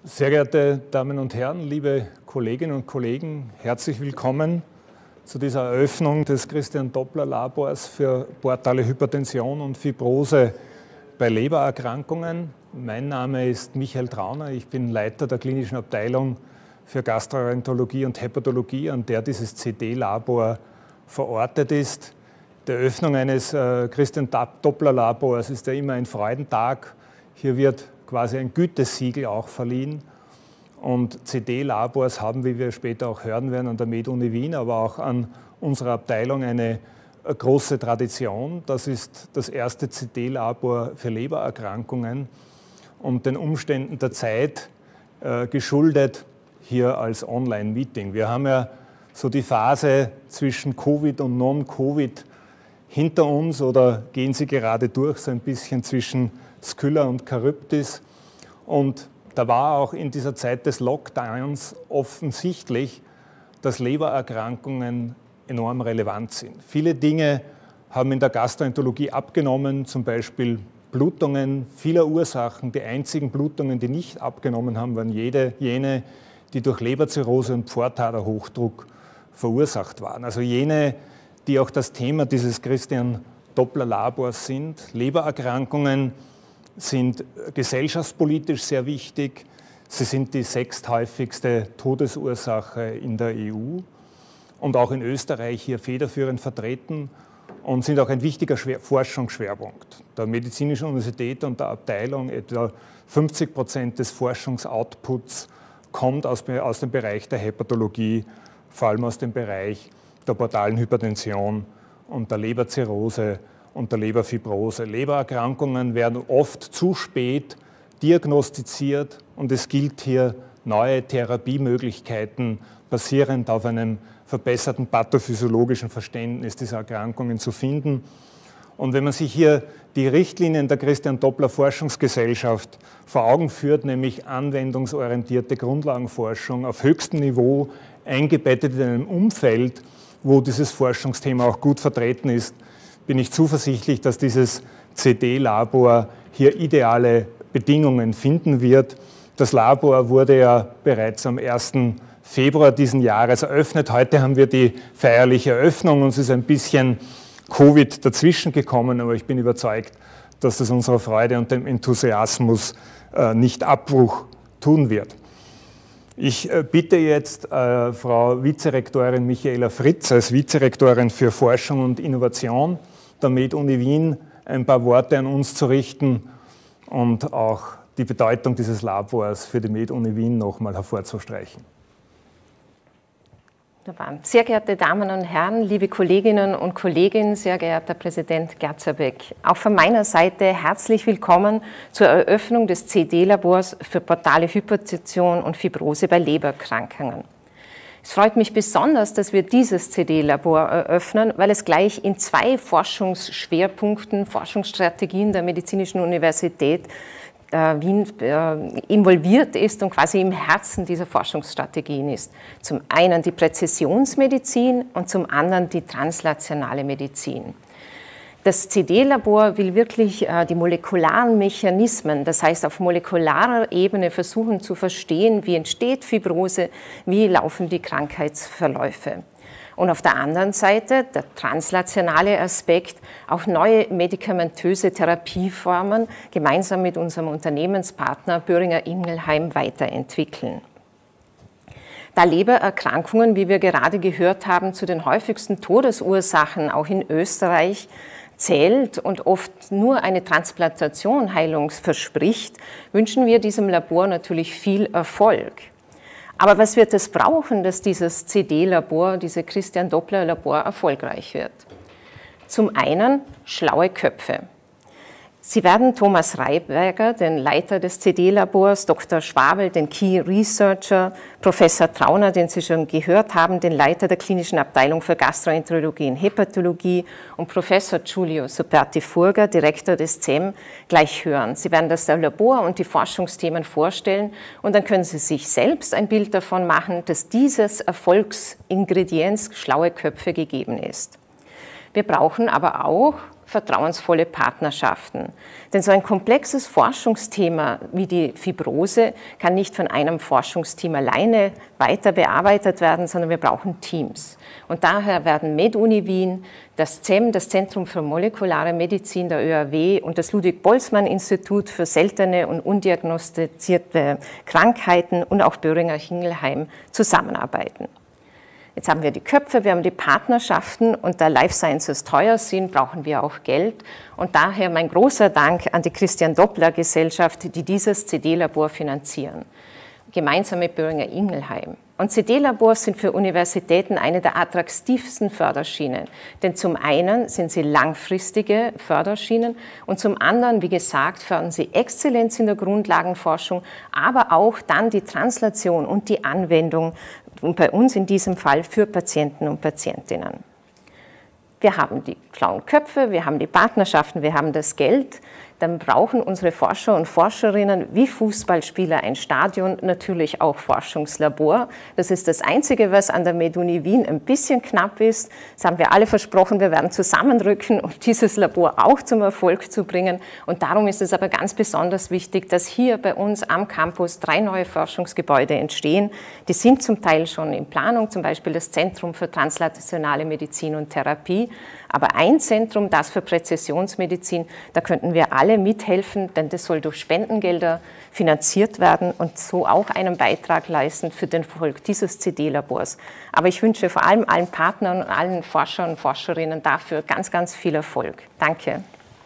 Sehr geehrte Damen und Herren, liebe Kolleginnen und Kollegen, herzlich willkommen zu dieser Eröffnung des Christian Doppler Labors für portale Hypertension und Fibrose bei Lebererkrankungen. Mein Name ist Michael Trauner, ich bin Leiter der klinischen Abteilung für Gastroenterologie und Hepatologie, an der dieses CD-Labor verortet ist. Die Eröffnung eines Christian Doppler Labors ist ja immer ein Freudentag. Hier wird quasi ein Gütesiegel auch verliehen. Und CD-Labors haben, wie wir später auch hören werden, an der Med-Uni Wien, aber auch an unserer Abteilung eine große Tradition. Das ist das erste CD-Labor für Lebererkrankungen und den Umständen der Zeit geschuldet hier als Online-Meeting. Wir haben ja so die Phase zwischen Covid und Non-Covid hinter uns oder gehen sie gerade durch, so ein bisschen zwischen Skylla und Charybdis. Und da war auch in dieser Zeit des Lockdowns offensichtlich, dass Lebererkrankungen enorm relevant sind. Viele Dinge haben in der Gastroenterologie abgenommen, zum Beispiel Blutungen vieler Ursachen. Die einzigen Blutungen, die nicht abgenommen haben, waren jene, die durch Leberzirrhose und Pfortaderhochdruck verursacht waren. Also jene, die auch das Thema dieses Christian Doppler Labors sind. Lebererkrankungen sind gesellschaftspolitisch sehr wichtig. Sie sind die sechsthäufigste Todesursache in der EU und auch in Österreich hier federführend vertreten und sind auch ein wichtiger Forschungsschwerpunkt der Medizinischen Universität und der Abteilung. Etwa 50% des Forschungsoutputs kommt aus dem Bereich der Hepatologie, vor allem aus dem Bereich der portalen Hypertension und der Leberzirrhose und der Leberfibrose. Lebererkrankungen werden oft zu spät diagnostiziert und es gilt hier, neue Therapiemöglichkeiten basierend auf einem verbesserten pathophysiologischen Verständnis dieser Erkrankungen zu finden. Und wenn man sich hier die Richtlinien der Christian Doppler Forschungsgesellschaft vor Augen führt, nämlich anwendungsorientierte Grundlagenforschung auf höchstem Niveau, eingebettet in einem Umfeld, wo dieses Forschungsthema auch gut vertreten ist, bin ich zuversichtlich, dass dieses CD-Labor hier ideale Bedingungen finden wird. Das Labor wurde ja bereits am 1. Februar diesen Jahres eröffnet. Heute haben wir die feierliche Eröffnung. Uns ist ein bisschen Covid dazwischen gekommen, aber ich bin überzeugt, dass das unserer Freude und dem Enthusiasmus nicht Abbruch tun wird. Ich bitte jetzt Frau Vizerektorin Michaela Fritz als Vizerektorin für Forschung und Innovation der Med-Uni Wien ein paar Worte an uns zu richten und auch die Bedeutung dieses Labors für die Med-Uni Wien nochmal hervorzustreichen. Sehr geehrte Damen und Herren, liebe Kolleginnen und Kollegen, sehr geehrter Präsident Gertzerbeck, auch von meiner Seite herzlich willkommen zur Eröffnung des CD-Labors für portale Hypertension und Fibrose bei Lebererkrankungen. Es freut mich besonders, dass wir dieses CD-Labor eröffnen, weil es gleich in zwei Forschungsschwerpunkten, Forschungsstrategien der Medizinischen Universität Wien involviert ist und quasi im Herzen dieser Forschungsstrategien ist. Zum einen die Präzisionsmedizin und zum anderen die translationale Medizin. Das CD-Labor will wirklich die molekularen Mechanismen, das heißt auf molekularer Ebene versuchen zu verstehen, wie entsteht Fibrose, wie laufen die Krankheitsverläufe. Und auf der anderen Seite, der translationale Aspekt, auch neue medikamentöse Therapieformen gemeinsam mit unserem Unternehmenspartner Boehringer Ingelheim weiterentwickeln. Da Lebererkrankungen, wie wir gerade gehört haben, zu den häufigsten Todesursachen auch in Österreich zählt und oft nur eine Transplantation Heilung verspricht, wünschen wir diesem Labor natürlich viel Erfolg. Aber was wird es brauchen, dass dieses CD-Labor, dieses Christian Doppler Labor erfolgreich wird? Zum einen schlaue Köpfe. Sie werden Thomas Reiberger, den Leiter des CD-Labors, Dr. Schwabel, den Key Researcher, Professor Trauner, den Sie schon gehört haben, den Leiter der klinischen Abteilung für Gastroenterologie und Hepatologie und Professor Giulio Superti-Furger, Direktor des CEM, gleich hören. Sie werden das Labor und die Forschungsthemen vorstellen und dann können Sie sich selbst ein Bild davon machen, dass dieses Erfolgsingredienz schlaue Köpfe gegeben ist. Wir brauchen aber auch vertrauensvolle Partnerschaften. Denn so ein komplexes Forschungsthema wie die Fibrose kann nicht von einem Forschungsteam alleine weiter bearbeitet werden, sondern wir brauchen Teams. Und daher werden MedUni Wien, das CEM, das Zentrum für molekulare Medizin der ÖAW und das Ludwig-Boltzmann-Institut für seltene und undiagnostizierte Krankheiten und auch Boehringer Ingelheim zusammenarbeiten. Jetzt haben wir die Köpfe, wir haben die Partnerschaften und da Life Sciences teuer sind, brauchen wir auch Geld. Und daher mein großer Dank an die Christian-Doppler-Gesellschaft, die dieses CD-Labor finanzieren, gemeinsam mit Boehringer Ingelheim. Und CD-Labors sind für Universitäten eine der attraktivsten Förderschienen. Denn zum einen sind sie langfristige Förderschienen und zum anderen, wie gesagt, fördern sie Exzellenz in der Grundlagenforschung, aber auch dann die Translation und die Anwendung und bei uns in diesem Fall für Patienten und Patientinnen. Wir haben die schlauen Köpfe, wir haben die Partnerschaften, wir haben das Geld. Dann brauchen unsere Forscher und Forscherinnen wie Fußballspieler ein Stadion, natürlich auch Forschungslabor. Das ist das Einzige, was an der MedUni Wien ein bisschen knapp ist. Das haben wir alle versprochen, wir werden zusammenrücken, um dieses Labor auch zum Erfolg zu bringen. Und darum ist es aber ganz besonders wichtig, dass hier bei uns am Campus 3 neue Forschungsgebäude entstehen. Die sind zum Teil schon in Planung, zum Beispiel das Zentrum für translationale Medizin und Therapie. Aber ein Zentrum, das für Präzisionsmedizin, da könnten wir alle mithelfen, denn das soll durch Spendengelder finanziert werden und so auch einen Beitrag leisten für den Erfolg dieses CD-Labors. Aber ich wünsche vor allem allen Partnern und allen Forschern und Forscherinnen dafür ganz, ganz viel Erfolg. Danke.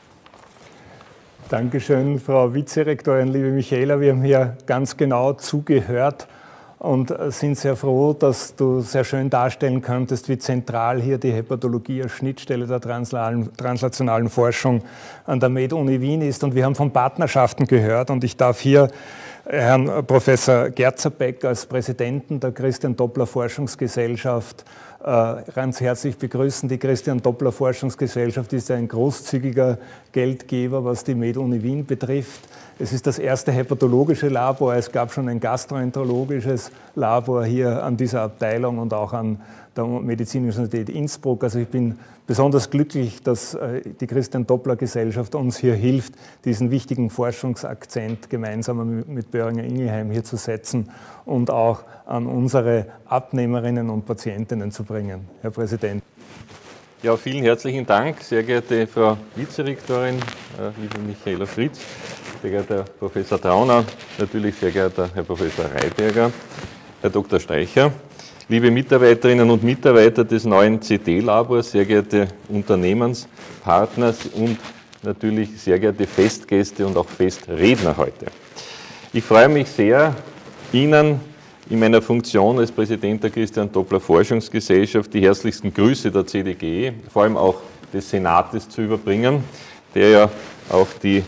Dankeschön, Frau Vizerektorin, liebe Michaela. Wir haben hier ganz genau zugehört und sind sehr froh, dass du sehr schön darstellen könntest, wie zentral hier die Hepatologie als Schnittstelle der translationalen Forschung an der MedUni Wien ist. Und wir haben von Partnerschaften gehört und ich darf hier Herrn Professor Gerzer-Beck als Präsidenten der Christian-Doppler-Forschungsgesellschaft ganz herzlich begrüßen. Die Christian-Doppler-Forschungsgesellschaft ist ein großzügiger Geldgeber, was die MedUni Wien betrifft. Es ist das erste hepatologische Labor. Es gab schon ein gastroenterologisches Labor hier an dieser Abteilung und auch an der Medizinischen Universität Innsbruck. Also ich bin besonders glücklich, dass die Christian-Doppler-Gesellschaft uns hier hilft, diesen wichtigen Forschungsakzent gemeinsam mit Boehringer Ingelheim hier zu setzen und auch an unsere Abnehmerinnen und Patientinnen zu bringen. Herr Präsident. Ja, vielen herzlichen Dank, sehr geehrte Frau Vizerektorin, liebe Michaela Fritz, sehr geehrter Herr Professor Trauner, natürlich sehr geehrter Herr Professor Reiberger, Herr Dr. Streicher, liebe Mitarbeiterinnen und Mitarbeiter des neuen CD-Labors, sehr geehrte Unternehmenspartner und natürlich sehr geehrte Festgäste und auch Festredner heute. Ich freue mich sehr, Ihnen in meiner Funktion als Präsident der Christian-Doppler-Forschungsgesellschaft die herzlichsten Grüße der CDGE, vor allem auch des Senates zu überbringen, der ja auch die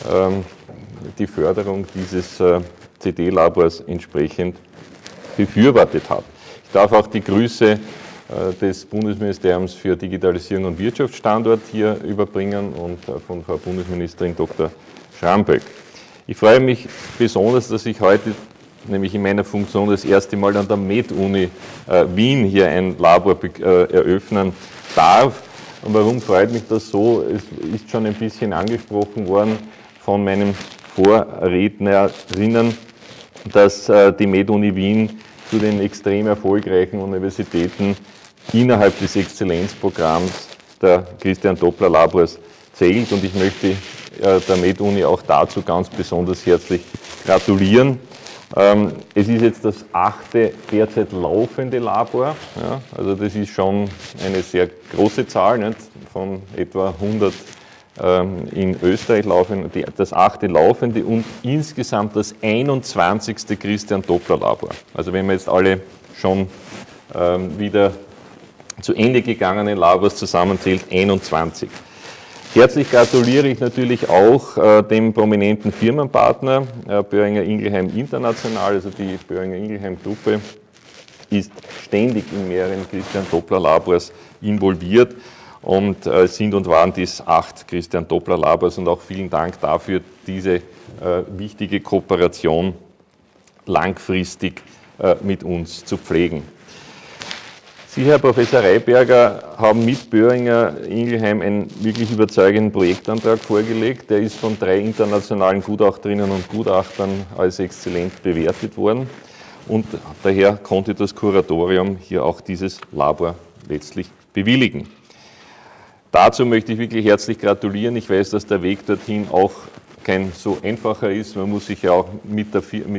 Förderung dieses CD-Labors entsprechend befürwortet hat. Ich darf auch die Grüße des Bundesministeriums für Digitalisierung und Wirtschaftsstandort hier überbringen und von Frau Bundesministerin Dr. Schramböck. Ich freue mich besonders, dass ich heute, nämlich in meiner Funktion, das erste Mal an der MedUni Wien hier ein Labor eröffnen darf. Und warum freut mich das so? Es ist schon ein bisschen angesprochen worden von meinen Vorrednerinnen, dass die MedUni Wien zu den extrem erfolgreichen Universitäten innerhalb des Exzellenzprogramms der Christian-Doppler-Labors zählt. Und ich möchte der MedUni auch dazu ganz besonders herzlich gratulieren. Es ist jetzt das 8. derzeit laufende Labor, ja, also das ist schon eine sehr große Zahl, nicht? Von etwa 100 in Österreich laufen, das 8. laufende und insgesamt das 21. Christian-Doppler-Labor. Also wenn man jetzt alle schon wieder zu Ende gegangenen Labors zusammenzählt, 21. Herzlich gratuliere ich natürlich auch dem prominenten Firmenpartner Boehringer Ingelheim International, also die Boehringer Ingelheim Gruppe ist ständig in mehreren Christian-Doppler-Labors involviert und sind und waren dies 8 Christian-Doppler-Labors und auch vielen Dank dafür, diese wichtige Kooperation langfristig mit uns zu pflegen. Sie, Herr Professor Reyberger, haben mit Boehringer Ingelheim einen wirklich überzeugenden Projektantrag vorgelegt. Der ist von 3 internationalen Gutachterinnen und Gutachtern als exzellent bewertet worden. Und daher konnte das Kuratorium hier auch dieses Labor letztlich bewilligen. Dazu möchte ich wirklich herzlich gratulieren. Ich weiß, dass der Weg dorthin auch kein so einfacher ist. Man muss sich ja auch mit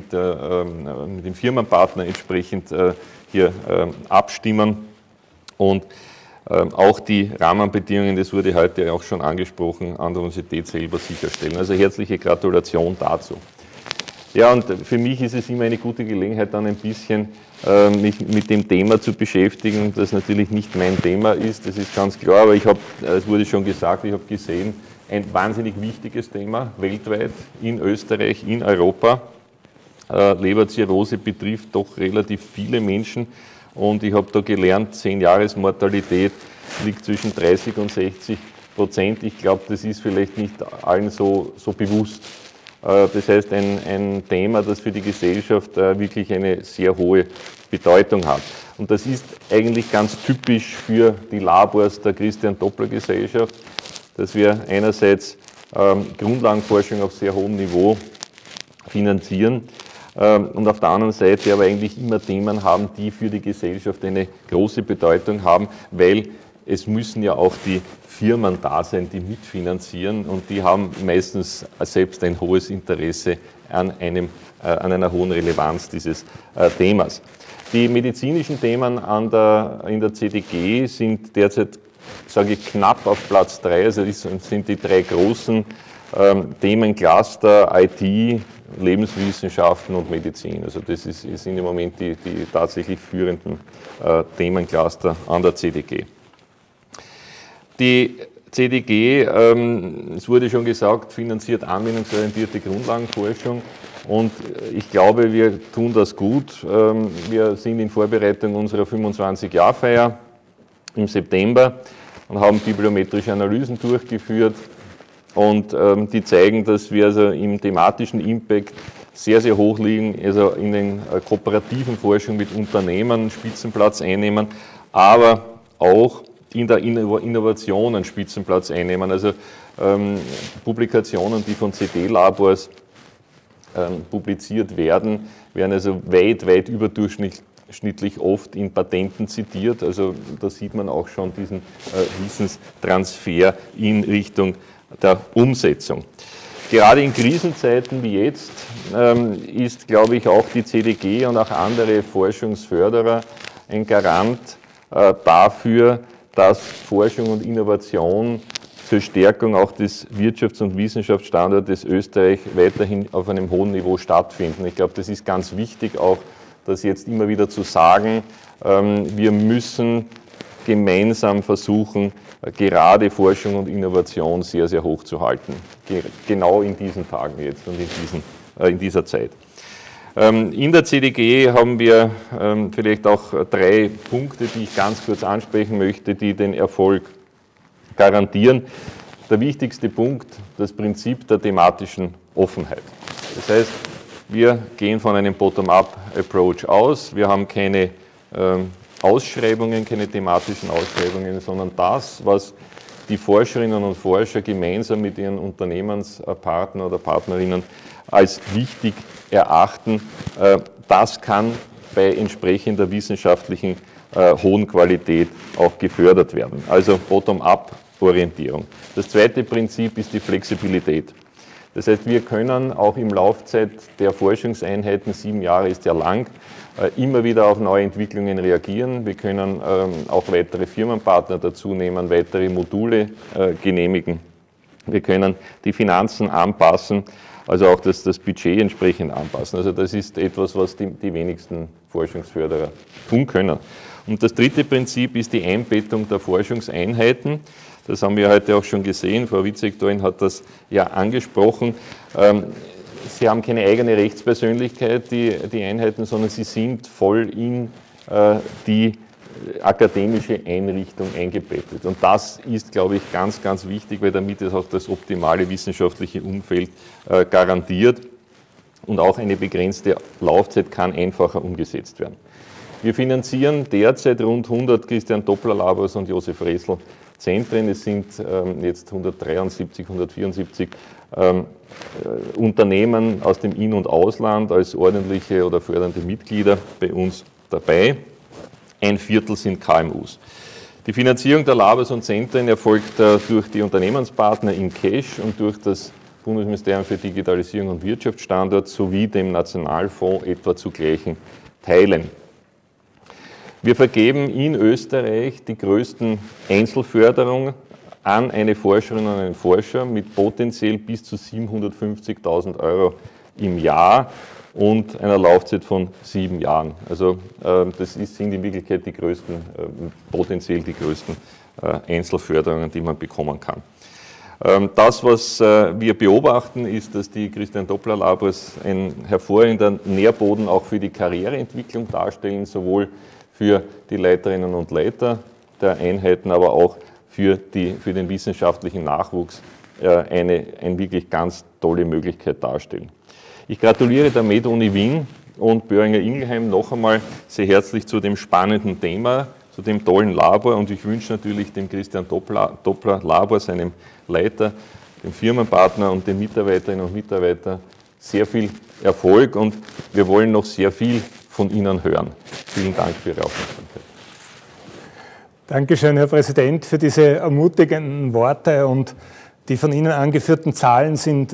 dem Firmenpartner entsprechend hier abstimmen und auch die Rahmenbedingungen, das wurde heute auch schon angesprochen, an der Universität selber sicherstellen. Also herzliche Gratulation dazu. Ja, und für mich ist es immer eine gute Gelegenheit, dann ein bisschen mich mit dem Thema zu beschäftigen, das natürlich nicht mein Thema ist, das ist ganz klar, aber es wurde schon gesagt, ich habe gesehen, ein wahnsinnig wichtiges Thema weltweit, in Österreich, in Europa. Leberzirrhose betrifft doch relativ viele Menschen und ich habe da gelernt, 10-Jahres-Mortalität liegt zwischen 30% und 60%. Ich glaube, das ist vielleicht nicht allen so bewusst. Das heißt, ein Thema, das für die Gesellschaft wirklich eine sehr hohe Bedeutung hat. Und das ist eigentlich ganz typisch für die Labors der Christian-Doppler-Gesellschaft, dass wir einerseits Grundlagenforschung auf sehr hohem Niveau finanzieren und auf der anderen Seite aber eigentlich immer Themen haben, die für die Gesellschaft eine große Bedeutung haben, weil es müssen ja auch die Firmen da sein, die mitfinanzieren und die haben meistens selbst ein hohes Interesse an einer hohen Relevanz dieses Themas. Die medizinischen Themen in der CDG sind derzeit, sage ich, knapp auf Platz 3, also das sind die 3 großen Themencluster, IT, Lebenswissenschaften und Medizin. Also das sind im Moment die tatsächlich führenden Themencluster an der CDG. Die CDG, es wurde schon gesagt, finanziert anwendungsorientierte Grundlagenforschung und ich glaube, wir tun das gut. Wir sind in Vorbereitung unserer 25-Jahr-Feier im September und haben bibliometrische Analysen durchgeführt und die zeigen, dass wir also im thematischen Impact sehr, sehr hoch liegen, also in den kooperativen Forschung mit Unternehmen Spitzenplatz einnehmen, aber auch in der Innovation einen Spitzenplatz einnehmen. Also Publikationen, die von CD-Labors publiziert werden also weit überdurchschnittlich oft in Patenten zitiert. Also da sieht man auch schon diesen Wissenstransfer in Richtung der Umsetzung. Gerade in Krisenzeiten wie jetzt ist, glaube ich, auch die CDG und auch andere Forschungsförderer ein Garant dafür, dass Forschung und Innovation zur Stärkung auch des Wirtschafts- und Wissenschaftsstandortes Österreich weiterhin auf einem hohen Niveau stattfinden. Ich glaube, das ist ganz wichtig, auch das jetzt immer wieder zu sagen. Wir müssen gemeinsam versuchen, gerade Forschung und Innovation sehr, sehr hoch zu halten. Genau in diesen Tagen jetzt und in dieser Zeit. In der CDG haben wir vielleicht auch 3 Punkte, die ich ganz kurz ansprechen möchte, die den Erfolg garantieren. Der wichtigste Punkt, das Prinzip der thematischen Offenheit. Das heißt, wir gehen von einem Bottom-up-Approach aus, wir haben keine Ausschreibungen, keine thematischen Ausschreibungen, sondern das, was die Forscherinnen und Forscher gemeinsam mit ihren Unternehmenspartnern oder Partnerinnen als wichtig erachten, das kann bei entsprechender wissenschaftlichen hohen Qualität auch gefördert werden. Also Bottom-up-Orientierung. Das zweite Prinzip ist die Flexibilität. Das heißt, wir können auch im Laufzeit der Forschungseinheiten, 7 Jahre ist ja lang, immer wieder auf neue Entwicklungen reagieren. Wir können auch weitere Firmenpartner dazu nehmen, weitere Module genehmigen. Wir können die Finanzen anpassen, also auch das Budget entsprechend anpassen. Also das ist etwas, was die wenigsten Forschungsförderer tun können. Und das dritte Prinzip ist die Einbettung der Forschungseinheiten. Das haben wir heute auch schon gesehen. Frau Vizerektorin hat das ja angesprochen. Sie haben keine eigene Rechtspersönlichkeit, die Einheiten, sondern sie sind voll in die akademische Einrichtung eingebettet. Und das ist, glaube ich, ganz, ganz wichtig, weil damit es auch das optimale wissenschaftliche Umfeld garantiert und auch eine begrenzte Laufzeit kann einfacher umgesetzt werden. Wir finanzieren derzeit rund 100 Christian Doppler Labors und Josef Resl Zentren. Es sind jetzt 173, 174 Unternehmen aus dem In- und Ausland als ordentliche oder fördernde Mitglieder bei uns dabei. Ein Viertel sind KMUs. Die Finanzierung der Labors und Zentren erfolgt durch die Unternehmenspartner in Cash und durch das Bundesministerium für Digitalisierung und Wirtschaftsstandort sowie dem Nationalfonds etwa zu gleichen Teilen. Wir vergeben in Österreich die größten Einzelförderungen an eine Forscherin und einen Forscher mit potenziell bis zu 750.000 € im Jahr und einer Laufzeit von 7 Jahren. Also das sind in Wirklichkeit die größten, potenziell die größten Einzelförderungen, die man bekommen kann. Das, was wir beobachten, ist, dass die Christian Doppler Labors ein hervorragender Nährboden auch für die Karriereentwicklung darstellen, sowohl für die Leiterinnen und Leiter der Einheiten, aber auch für den wissenschaftlichen Nachwuchs eine wirklich ganz tolle Möglichkeit darstellen. Ich gratuliere der Med-Uni Wien und Boehringer Ingelheim noch einmal sehr herzlich zu dem spannenden Thema, zu dem tollen Labor, und ich wünsche natürlich dem Christian Doppler Labor, seinem Leiter, dem Firmenpartner und den Mitarbeiterinnen und Mitarbeitern sehr viel Erfolg, und wir wollen noch sehr viel von Ihnen hören. Vielen Dank für Ihre Aufmerksamkeit. Dankeschön, Herr Präsident, für diese ermutigenden Worte, und die von Ihnen angeführten Zahlen sind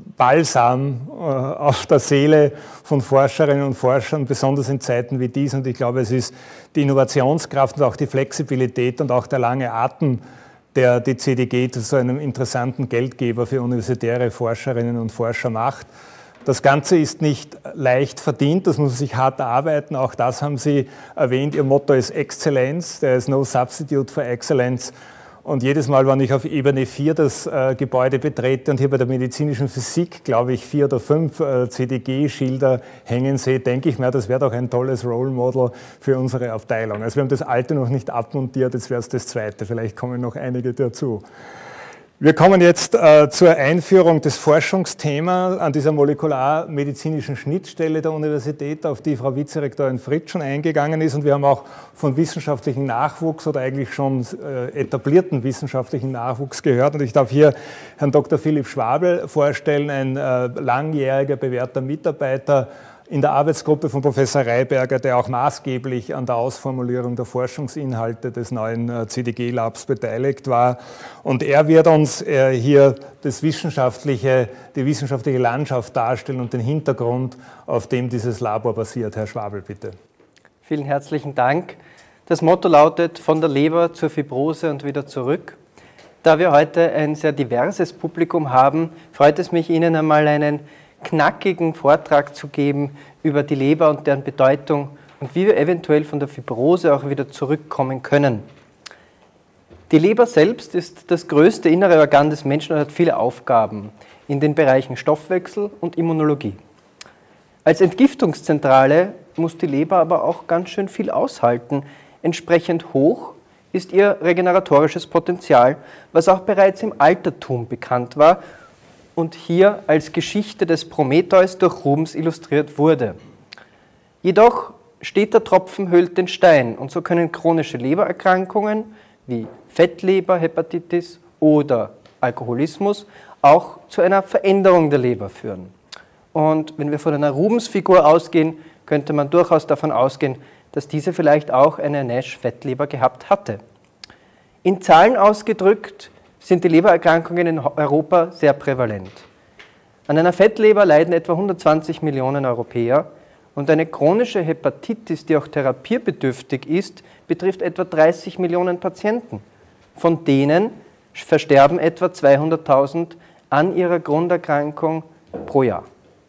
Balsam auf der Seele von Forscherinnen und Forschern, besonders in Zeiten wie diesen. Und ich glaube, es ist die Innovationskraft und auch die Flexibilität und auch der lange Atem, der die CDG zu so einem interessanten Geldgeber für universitäre Forscherinnen und Forscher macht. Das Ganze ist nicht leicht verdient, das muss man sich hart erarbeiten. Auch das haben Sie erwähnt. Ihr Motto ist Exzellenz, there is no substitute for excellence. Und jedes Mal, wenn ich auf Ebene 4 das Gebäude betrete und hier bei der medizinischen Physik, glaube ich, 4 oder 5 CDG-Schilder hängen sehe, denke ich mir, das wäre doch ein tolles Role Model für unsere Abteilung. Also wir haben das alte noch nicht abmontiert, jetzt wäre es das zweite. Vielleicht kommen noch einige dazu. Wir kommen jetzt zur Einführung des Forschungsthemas an dieser molekularmedizinischen Schnittstelle der Universität, auf die Frau Vizerektorin Fritsch schon eingegangen ist. Und wir haben auch von wissenschaftlichen Nachwuchs oder eigentlich schon etablierten wissenschaftlichen Nachwuchs gehört. Und ich darf hier Herrn Dr. Philipp Schwabel vorstellen, ein langjähriger bewährter Mitarbeiter in der Arbeitsgruppe von Professor Reiberger, der auch maßgeblich an der Ausformulierung der Forschungsinhalte des neuen CDG-Labs beteiligt war. Und er wird uns hier die wissenschaftliche Landschaft darstellen und den Hintergrund, auf dem dieses Labor basiert. Herr Schwabel, bitte. Vielen herzlichen Dank. Das Motto lautet: von der Leber zur Fibrose und wieder zurück. Da wir heute ein sehr diverses Publikum haben, freut es mich, Ihnen einmal einen knackigen Vortrag zu geben über die Leber und deren Bedeutung und wie wir eventuell von der Fibrose auch wieder zurückkommen können. Die Leber selbst ist das größte innere Organ des Menschen und hat viele Aufgaben in den Bereichen Stoffwechsel und Immunologie. Als Entgiftungszentrale muss die Leber aber auch ganz schön viel aushalten. Entsprechend hoch ist ihr regeneratorisches Potenzial, was auch bereits im Altertum bekannt war und hier als Geschichte des Prometheus durch Rubens illustriert wurde. Jedoch steht der Tropfen höhlt den Stein, und so können chronische Lebererkrankungen wie Fettleber, Hepatitis oder Alkoholismus auch zu einer Veränderung der Leber führen. Und wenn wir von einer Rubens-Figur ausgehen, könnte man durchaus davon ausgehen, dass diese vielleicht auch eine NASH-Fettleber gehabt hatte. In Zahlen ausgedrückt sind die Lebererkrankungen in Europa sehr prävalent. An einer Fettleber leiden etwa 120 Millionen Europäer, und eine chronische Hepatitis, die auch therapiebedürftig ist, betrifft etwa 30 Millionen Patienten. Von denen versterben etwa 200.000 an ihrer Grunderkrankung pro Jahr.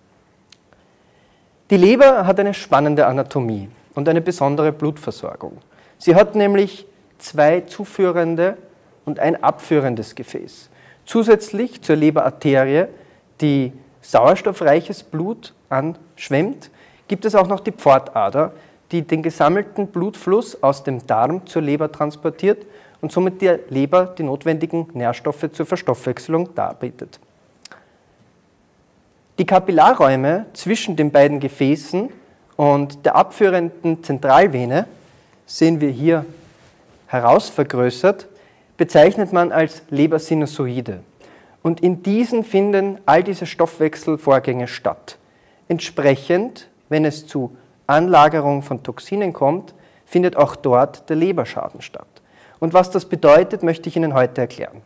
Die Leber hat eine spannende Anatomie und eine besondere Blutversorgung. Sie hat nämlich 2 zuführende und ein abführendes Gefäß. Zusätzlich zur Leberarterie, die sauerstoffreiches Blut anschwemmt, gibt es auch noch die Pfortader, die den gesammelten Blutfluss aus dem Darm zur Leber transportiert und somit der Leber die notwendigen Nährstoffe zur Verstoffwechselung darbietet. Die Kapillarräume zwischen den beiden Gefäßen und der abführenden Zentralvene, sehen wir hier herausvergrößert, bezeichnet man als Lebersinusoide. Und in diesen finden all diese Stoffwechselvorgänge statt. Entsprechend, wenn es zu Anlagerung von Toxinen kommt, findet auch dort der Leberschaden statt. Und was das bedeutet, möchte ich Ihnen heute erklären.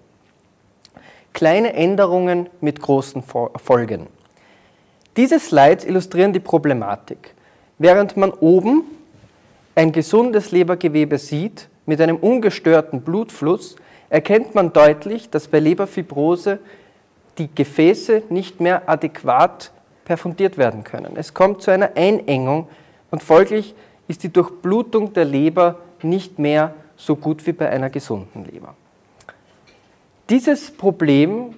Kleine Änderungen mit großen Folgen. Diese Slides illustrieren die Problematik. Während man oben ein gesundes Lebergewebe sieht, mit einem ungestörten Blutfluss, erkennt man deutlich, dass bei Leberfibrose die Gefäße nicht mehr adäquat perfundiert werden können. Es kommt zu einer Einengung und folglich ist die Durchblutung der Leber nicht mehr so gut wie bei einer gesunden Leber. Dieses Problem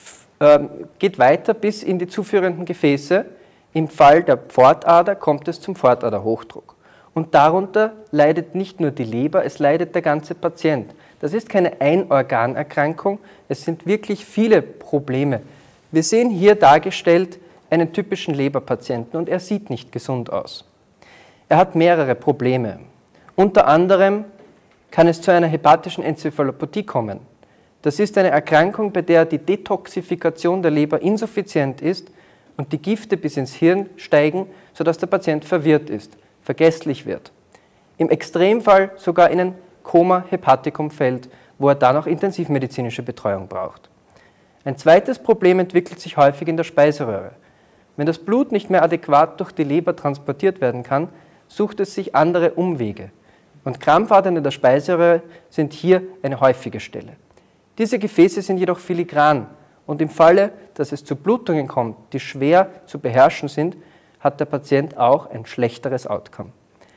geht weiter bis in die zuführenden Gefäße. Im Fall der Pfortader kommt es zum Pfortaderhochdruck. Und darunter leidet nicht nur die Leber, es leidet der ganze Patient. Das ist keine Einorganerkrankung, es sind wirklich viele Probleme. Wir sehen hier dargestellt einen typischen Leberpatienten und er sieht nicht gesund aus. Er hat mehrere Probleme. Unter anderem kann es zu einer hepatischen Enzephalopathie kommen. Das ist eine Erkrankung, bei der die Detoxifikation der Leber insuffizient ist und die Gifte bis ins Hirn steigen, sodass der Patient verwirrt ist, vergesslich wird. Im Extremfall sogar in ein Coma Hepaticum fällt, wo er dann auch intensivmedizinische Betreuung braucht. Ein zweites Problem entwickelt sich häufig in der Speiseröhre. Wenn das Blut nicht mehr adäquat durch die Leber transportiert werden kann, sucht es sich andere Umwege. Und Krampfadern in der Speiseröhre sind hier eine häufige Stelle. Diese Gefäße sind jedoch filigran und im Falle, dass es zu Blutungen kommt, die schwer zu beherrschen sind, hat der Patient auch ein schlechteres Outcome.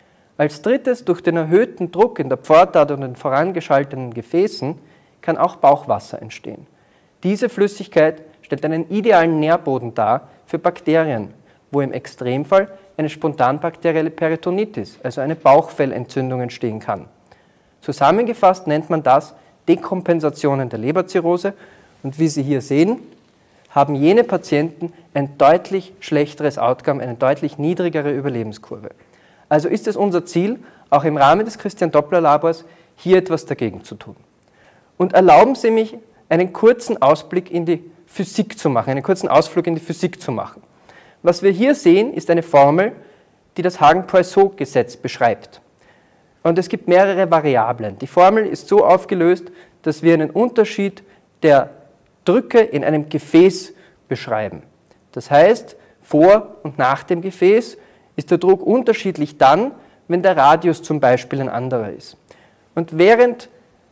Als drittes, durch den erhöhten Druck in der Pfortader und den vorangeschalteten Gefäßen kann auch Bauchwasser entstehen. Diese Flüssigkeit stellt einen idealen Nährboden dar für Bakterien, wo im Extremfall eine spontanbakterielle Peritonitis, also eine Bauchfellentzündung entstehen kann. Zusammengefasst nennt man das Dekompensationen der Leberzirrhose und wie Sie hier sehen, haben jene Patienten ein deutlich schlechteres Outcome, eine deutlich niedrigere Überlebenskurve. Also ist es unser Ziel, auch im Rahmen des Christian-Doppler-Labors hier etwas dagegen zu tun. Und erlauben Sie mich, einen kurzen Ausblick in die Physik zu machen, einen kurzen Ausflug in die Physik zu machen. Was wir hier sehen, ist eine Formel, die das Hagen-Poiseuille-Gesetz beschreibt. Und es gibt mehrere Variablen. Die Formel ist so aufgelöst, dass wir einen Unterschied der Drücke in einem Gefäß beschreiben. Das heißt, vor und nach dem Gefäß ist der Druck unterschiedlich dann, wenn der Radius zum Beispiel ein anderer ist. Und während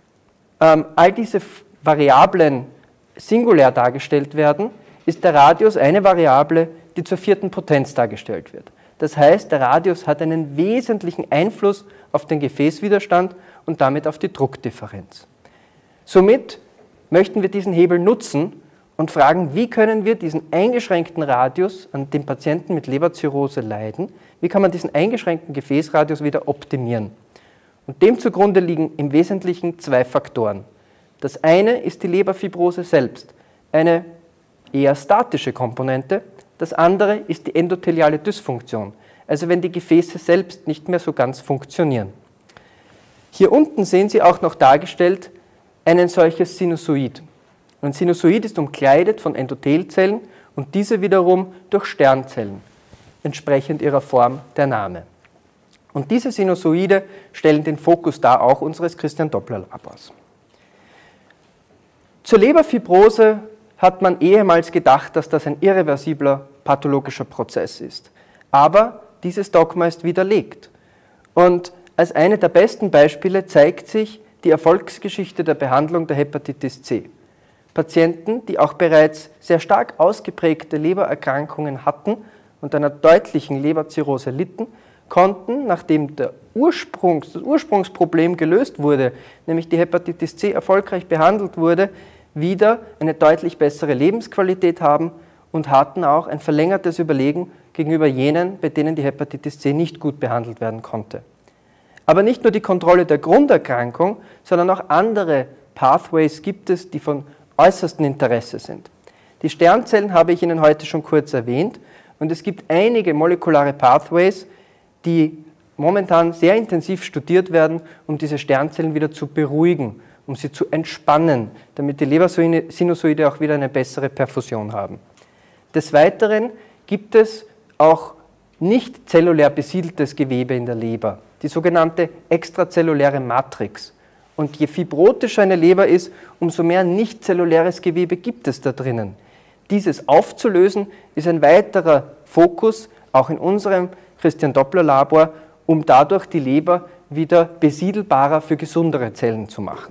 all diese Variablen singulär dargestellt werden, ist der Radius eine Variable, die zur vierten Potenz dargestellt wird. Das heißt, der Radius hat einen wesentlichen Einfluss auf den Gefäßwiderstand und damit auf die Druckdifferenz. Somit möchten wir diesen Hebel nutzen und fragen, wie können wir diesen eingeschränkten Radius, an dem Patienten mit Leberzirrhose leiden, wie kann man diesen eingeschränkten Gefäßradius wieder optimieren? Und dem zugrunde liegen im Wesentlichen zwei Faktoren. Das eine ist die Leberfibrose selbst, eine eher statische Komponente. Das andere ist die endotheliale Dysfunktion, also wenn die Gefäße selbst nicht mehr so ganz funktionieren. Hier unten sehen Sie auch noch dargestellt ein solches Sinusoid. Ein Sinusoid ist umkleidet von Endothelzellen und diese wiederum durch Sternzellen, entsprechend ihrer Form der Name. Und diese Sinusoide stellen den Fokus dar auch unseres Christian-Doppler-Labors. Zur Leberfibrose hat man ehemals gedacht, dass das ein irreversibler pathologischer Prozess ist. Aber dieses Dogma ist widerlegt. Und als eine der besten Beispiele zeigt sich die Erfolgsgeschichte der Behandlung der Hepatitis C. Patienten, die auch bereits sehr stark ausgeprägte Lebererkrankungen hatten und einer deutlichen Leberzirrhose litten, konnten, nachdem das Ursprungsproblem gelöst wurde, nämlich die Hepatitis C erfolgreich behandelt wurde, wieder eine deutlich bessere Lebensqualität haben und hatten auch ein verlängertes Überleben gegenüber jenen, bei denen die Hepatitis C nicht gut behandelt werden konnte. Aber nicht nur die Kontrolle der Grunderkrankung, sondern auch andere Pathways gibt es, die von äußerstem Interesse sind. Die Sternzellen habe ich Ihnen heute schon kurz erwähnt und es gibt einige molekulare Pathways, die momentan sehr intensiv studiert werden, um diese Sternzellen wieder zu beruhigen, um sie zu entspannen, damit die Lebersinusoide auch wieder eine bessere Perfusion haben. Des Weiteren gibt es auch nicht zellulär besiedeltes Gewebe in der Leber, die sogenannte extrazelluläre Matrix. Und je fibrotischer eine Leber ist, umso mehr nicht zelluläres Gewebe gibt es da drinnen. Dieses aufzulösen ist ein weiterer Fokus, auch in unserem Christian-Doppler-Labor, um dadurch die Leber wieder besiedelbarer für gesundere Zellen zu machen.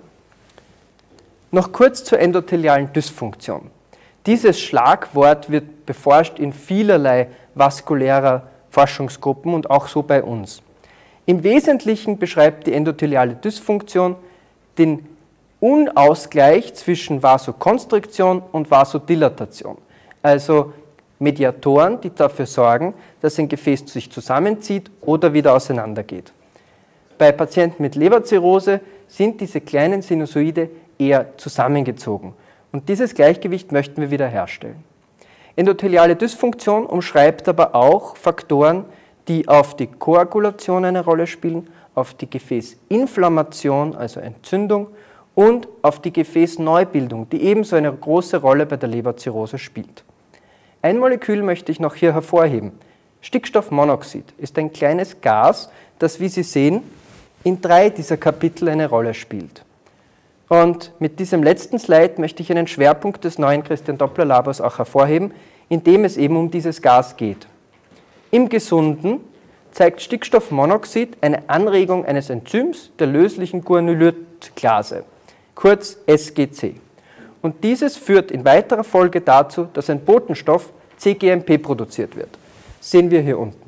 Noch kurz zur endothelialen Dysfunktion. Dieses Schlagwort wird beforscht in vielerlei vaskulärer Forschungsgruppen und auch so bei uns. Im Wesentlichen beschreibt die endotheliale Dysfunktion den Unausgleich zwischen Vasokonstriktion und Vasodilatation, also Mediatoren, die dafür sorgen, dass ein Gefäß sich zusammenzieht oder wieder auseinandergeht. Bei Patienten mit Leberzirrhose sind diese kleinen Sinusoide eher zusammengezogen und dieses Gleichgewicht möchten wir wieder herstellen. Endotheliale Dysfunktion umschreibt aber auch Faktoren, die auf die Koagulation eine Rolle spielen, auf die Gefäßinflammation, also Entzündung, und auf die Gefäßneubildung, die ebenso eine große Rolle bei der Leberzirrhose spielt. Ein Molekül möchte ich noch hier hervorheben. Stickstoffmonoxid ist ein kleines Gas, das, wie Sie sehen, in 3 dieser Kapitel eine Rolle spielt. Und mit diesem letzten Slide möchte ich einen Schwerpunkt des neuen Christian-Doppler-Labors auch hervorheben, in dem es eben um dieses Gas geht. Im Gesunden zeigt Stickstoffmonoxid eine Anregung eines Enzyms der löslichen Guanylylglase, kurz SGC. Und dieses führt in weiterer Folge dazu, dass ein Botenstoff cGMP produziert wird. Das sehen wir hier unten.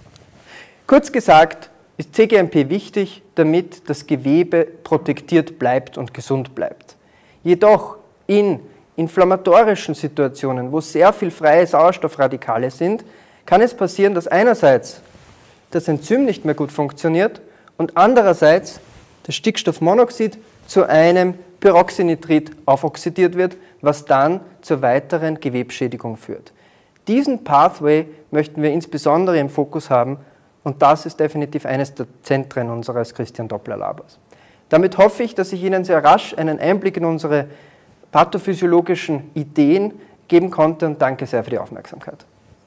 Kurz gesagt ist cGMP wichtig, damit das Gewebe protektiert bleibt und gesund bleibt. Jedoch in inflammatorischen Situationen, wo sehr viel freie Sauerstoffradikale sind, kann es passieren, dass einerseits das Enzym nicht mehr gut funktioniert und andererseits das Stickstoffmonoxid zu einem Peroxynitrit aufoxidiert wird, was dann zur weiteren Gewebschädigung führt. Diesen Pathway möchten wir insbesondere im Fokus haben und das ist definitiv eines der Zentren unseres Christian-Doppler-Labors. Damit hoffe ich, dass ich Ihnen sehr rasch einen Einblick in unsere pathophysiologischen Ideen geben konnte und danke sehr für die Aufmerksamkeit.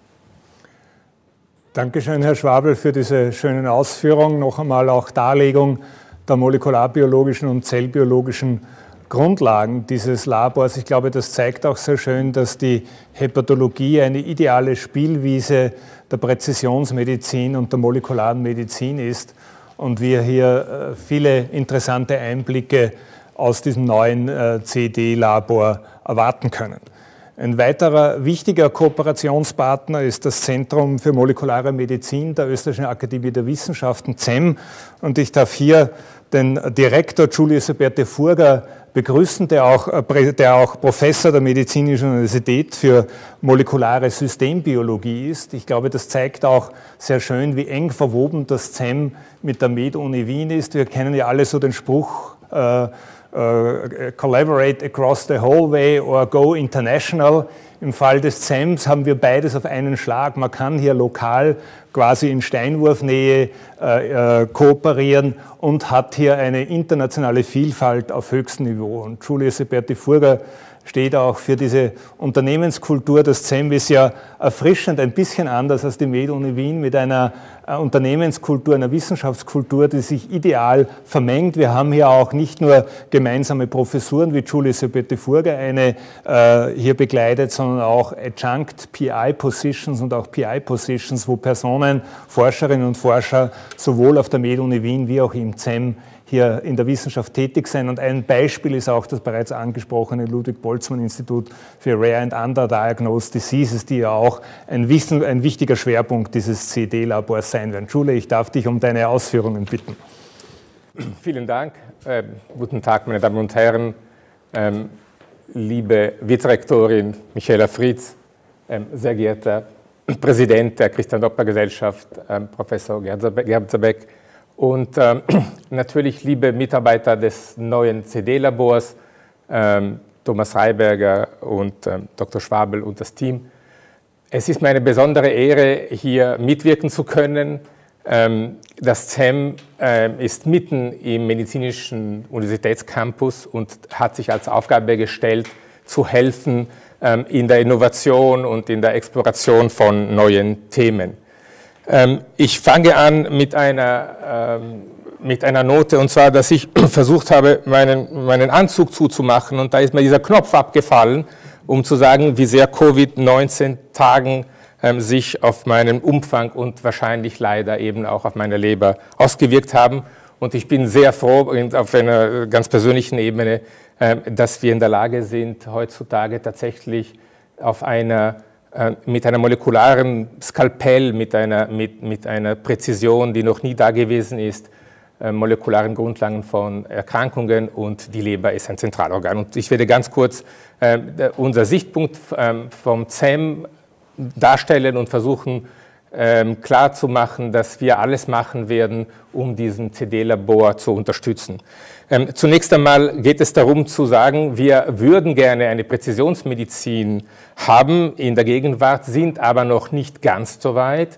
Dankeschön, Herr Schwabl, für diese schönen Ausführungen. Noch einmal auch Darlegung der molekularbiologischen und zellbiologischen Grundlagen dieses Labors. Ich glaube, das zeigt auch sehr schön, dass die Hepatologie eine ideale Spielwiese der Präzisionsmedizin und der molekularen Medizin ist und wir hier viele interessante Einblicke aus diesem neuen CED-Labor erwarten können. Ein weiterer wichtiger Kooperationspartner ist das Zentrum für molekulare Medizin der Österreichischen Akademie der Wissenschaften, ZEM. Und ich darf hier den Direktor Julius Huberti Furger begrüßen, der auch Professor der Medizinischen Universität für molekulare Systembiologie ist. Ich glaube, das zeigt auch sehr schön, wie eng verwoben das ZEM mit der Med-Uni Wien ist. Wir kennen ja alle so den Spruch, collaborate across the hallway or go international. Im Fall des ZEMs haben wir beides auf einen Schlag. Man kann hier lokal quasi in Steinwurfnähe kooperieren und hat hier eine internationale Vielfalt auf höchstem Niveau. Und Julius Huberti Furger steht auch für diese Unternehmenskultur. Das ZEM ist ja erfrischend, ein bisschen anders als die Med-Uni Wien mit einer Unternehmenskultur, einer Wissenschaftskultur, die sich ideal vermengt. Wir haben hier auch nicht nur gemeinsame Professuren wie Julius Huberti Furger hier begleitet, sondern auch Adjunct PI Positions und auch PI Positions, wo Personen, Forscherinnen und Forscher sowohl auf der Med-Uni Wien wie auch im ZEM hier in der Wissenschaft tätig sein. Und ein Beispiel ist auch das bereits angesprochene Ludwig-Boltzmann-Institut für Rare and Underdiagnosed Diseases, die ja auch ein wichtiger Schwerpunkt dieses CED-Labors sein werden. Julie, ich darf dich um deine Ausführungen bitten. Vielen Dank. Guten Tag, meine Damen und Herren. Liebe Vizerektorin Michaela Fritz, sehr geehrter Präsident der Christian-Doppler-Gesellschaft, Professor Gerzer-Beck, und natürlich liebe Mitarbeiter des neuen CED-Labors, Thomas Reiberger und Dr. Schwabl und das Team. Es ist mir eine besondere Ehre, hier mitwirken zu können Das CEM ist mitten im medizinischen Universitätscampus und hat sich als Aufgabe gestellt, zu helfen in der Innovation und in der Exploration von neuen Themen. Ich fange an mit einer Note, und zwar, dass ich versucht habe, meinen Anzug zuzumachen, und da ist mir dieser Knopf abgefallen, um zu sagen, wie sehr Covid-19 sich auf meinen Umfang und wahrscheinlich leider eben auch auf meine Leber ausgewirkt haben. Und ich bin sehr froh, auf einer ganz persönlichen Ebene, dass wir in der Lage sind, heutzutage tatsächlich mit einer molekularen Skalpell, mit einer Präzision, die noch nie da gewesen ist, molekularen Grundlagen von Erkrankungen, und die Leber ist ein Zentralorgan. Und ich werde ganz kurz unser Sichtpunkt vom CEM darstellen und versuchen klarzumachen, dass wir alles machen werden, um diesen CD-Labor zu unterstützen. Zunächst einmal geht es darum zu sagen, wir würden gerne eine Präzisionsmedizin haben in der Gegenwart, sind aber noch nicht ganz so weit.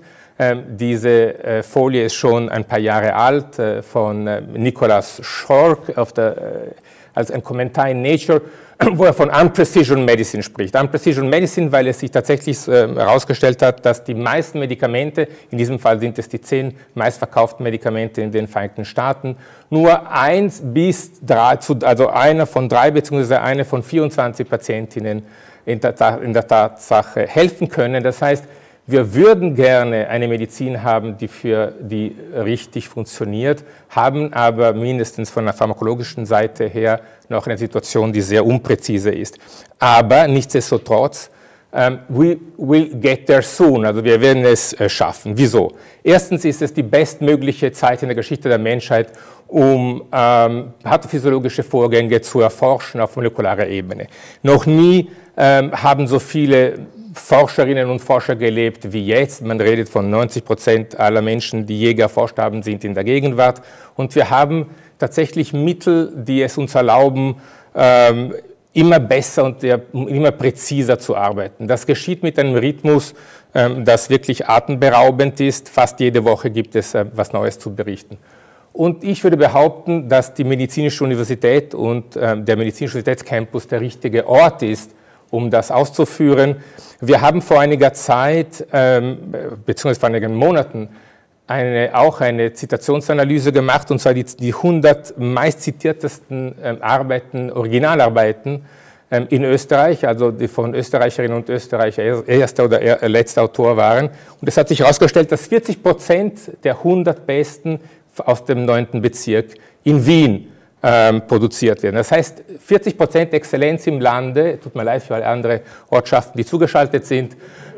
Diese Folie ist schon ein paar Jahre alt, von Nicholas Schork als ein Kommentar in Nature, wo er von Unprecision Medicine spricht. Unprecision Medicine, weil es sich tatsächlich herausgestellt hat, dass die meisten Medikamente, in diesem Fall sind es die 10 meistverkauften Medikamente in den Vereinigten Staaten, nur 1 bis 3, also einer von 3 bzw. eine von 24 Patientinnen in der Tatsache helfen können. Das heißt, wir würden gerne eine Medizin haben, die richtig funktioniert, haben aber mindestens von der pharmakologischen Seite her noch eine Situation, die sehr unpräzise ist. Aber nichtsdestotrotz, we will get there soon, also wir werden es schaffen. Wieso? Erstens ist es die bestmögliche Zeit in der Geschichte der Menschheit, um pathophysiologische Vorgänge zu erforschen auf molekularer Ebene. Noch nie haben so viele Forscherinnen und Forscher gelebt wie jetzt. Man redet von 90% aller Menschen, die je geforscht haben, sind in der Gegenwart. Und wir haben tatsächlich Mittel, die es uns erlauben, immer besser und immer präziser zu arbeiten. Das geschieht mit einem Rhythmus, das wirklich atemberaubend ist. Fast jede Woche gibt es was Neues zu berichten. Und ich würde behaupten, dass die Medizinische Universität und der Medizinische Universitätscampus der richtige Ort ist, um das auszuführen. Wir haben vor einiger Zeit, beziehungsweise vor einigen Monaten, auch eine Zitationsanalyse gemacht, und zwar die 100 meistzitiertesten Originalarbeiten in Österreich, also die von Österreicherinnen und Österreichern erster oder letzter Autor waren. Und es hat sich herausgestellt, dass 40% der 100 Besten aus dem 9. Bezirk in Wien produziert werden. Das heißt, 40% Exzellenz im Lande, tut mir leid für alle anderen Ortschaften, die zugeschaltet sind,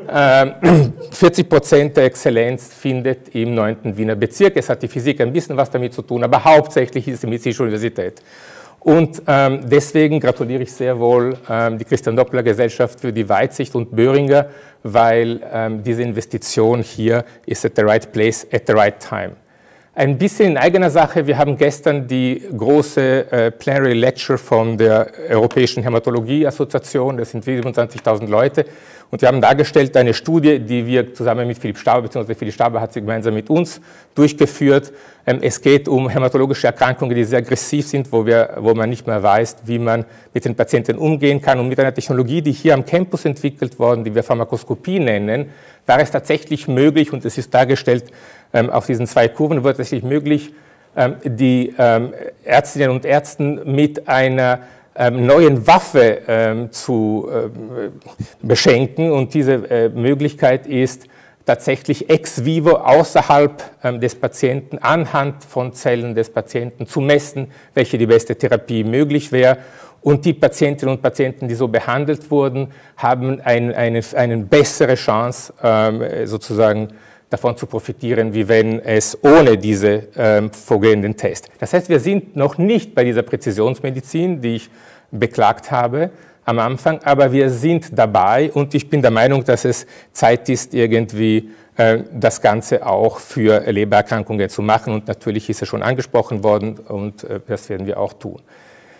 40% der Exzellenz findet im 9. Wiener Bezirk. Es hat die Physik ein bisschen was damit zu tun, aber hauptsächlich ist es die Medizinische Universität. Und deswegen gratuliere ich sehr wohl die Christian-Doppler-Gesellschaft für die Weitsicht und Boehringer, weil diese Investition hier ist at the right place, at the right time. Ein bisschen in eigener Sache, wir haben gestern die große Plenary Lecture von der Europäischen Hämatologie-Assoziation, das sind 27.000 Leute, und wir haben dargestellt eine Studie, die wir zusammen mit Philipp Stauber, beziehungsweise Philipp Stauber hat sie gemeinsam mit uns durchgeführt. Es geht um hämatologische Erkrankungen, die sehr aggressiv sind, wo man nicht mehr weiß, wie man mit den Patienten umgehen kann. Und mit einer Technologie, die hier am Campus entwickelt worden, die wir Pharmakoskopie nennen, war es tatsächlich möglich, und es ist dargestellt auf diesen 2 Kurven, wurde es tatsächlich möglich, die Ärztinnen und Ärzten mit einer neuen Waffe zu beschenken. Und diese Möglichkeit ist tatsächlich ex vivo außerhalb des Patienten, anhand von Zellen des Patienten zu messen, welche die beste Therapie möglich wäre. Und die Patientinnen und Patienten, die so behandelt wurden, haben eine bessere Chance, sozusagen davon zu profitieren, wie wenn es ohne diese vorgehenden Tests. Das heißt, wir sind noch nicht bei dieser Präzisionsmedizin, die ich beklagt habe am Anfang, aber wir sind dabei, und ich bin der Meinung, dass es Zeit ist, irgendwie das Ganze auch für Lebererkrankungen zu machen, und natürlich ist es schon angesprochen worden, und das werden wir auch tun.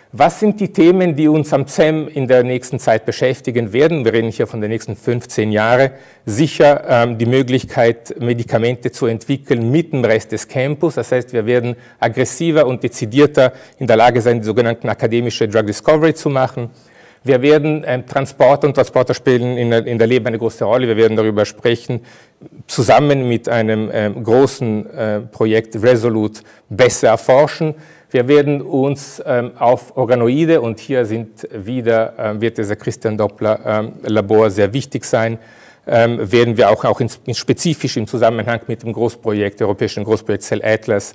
Was sind die Themen, die uns am CEM in der nächsten Zeit beschäftigen werden? Wir reden hier von den nächsten 15 Jahren. Sicher die Möglichkeit, Medikamente zu entwickeln mit dem Rest des Campus. Das heißt, wir werden aggressiver und dezidierter in der Lage sein, die sogenannten akademische Drug Discovery zu machen. Wir werden Transporter und Transporter spielen in der Leber eine große Rolle. Wir werden darüber sprechen, zusammen mit einem großen Projekt Resolute besser erforschen. Wir werden uns auf Organoide, und hier wird dieser Christian Doppler Labor sehr wichtig sein, werden wir auch spezifisch im Zusammenhang mit dem europäischen Großprojekt Cell Atlas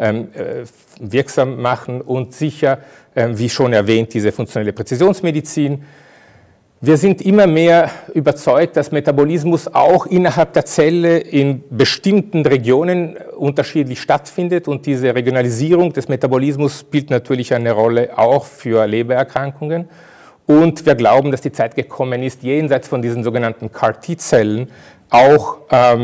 wirksam machen und sicher, wie schon erwähnt, diese funktionelle Präzisionsmedizin. Wir sind immer mehr überzeugt, dass Metabolismus auch innerhalb der Zelle in bestimmten Regionen unterschiedlich stattfindet, und diese Regionalisierung des Metabolismus spielt natürlich eine Rolle auch für Lebererkrankungen. Und wir glauben, dass die Zeit gekommen ist, jenseits von diesen sogenannten CAR-T-Zellen auch